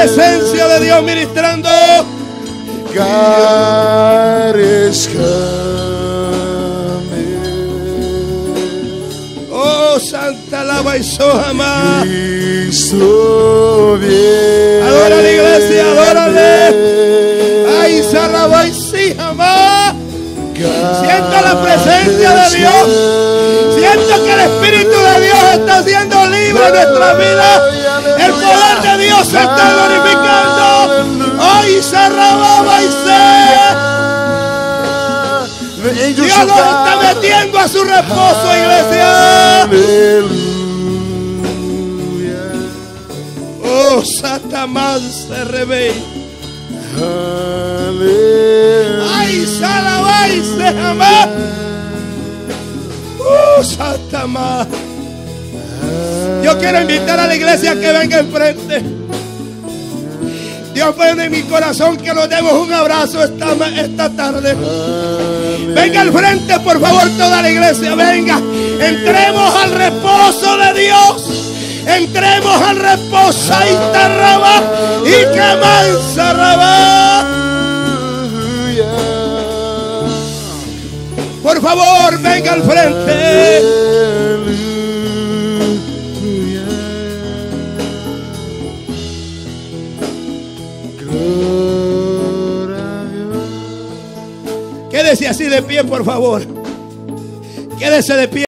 [SPEAKER 3] presencia de Dios ministrando.
[SPEAKER 4] God is coming.
[SPEAKER 3] Oh, Santa alaba y sohama.
[SPEAKER 4] Cristo viene.
[SPEAKER 3] Adora a la iglesia, adórale. Ay, saraba y sí, jamás. Siento la presencia de Dios. Siento que el Espíritu de Dios está haciendo libre nuestra vida. El poder de Dios se está glorificando. Ay, se rababa y se. Dios nos está metiendo a su reposo, iglesia. Oh, Satanás se revela. Ay, salaba y se jamás. Oh, Satanás. Yo quiero invitar a la iglesia que venga enfrente. Dios pone en mi corazón que nos demos un abrazo esta, esta tarde. Venga al frente, por favor, toda la iglesia. Venga, entremos al reposo de Dios. Entremos al reposo. Ahí está Rabá y que mansa Rabá. Por favor, venga al frente. Quédese así de pie, por favor. Quédese de pie.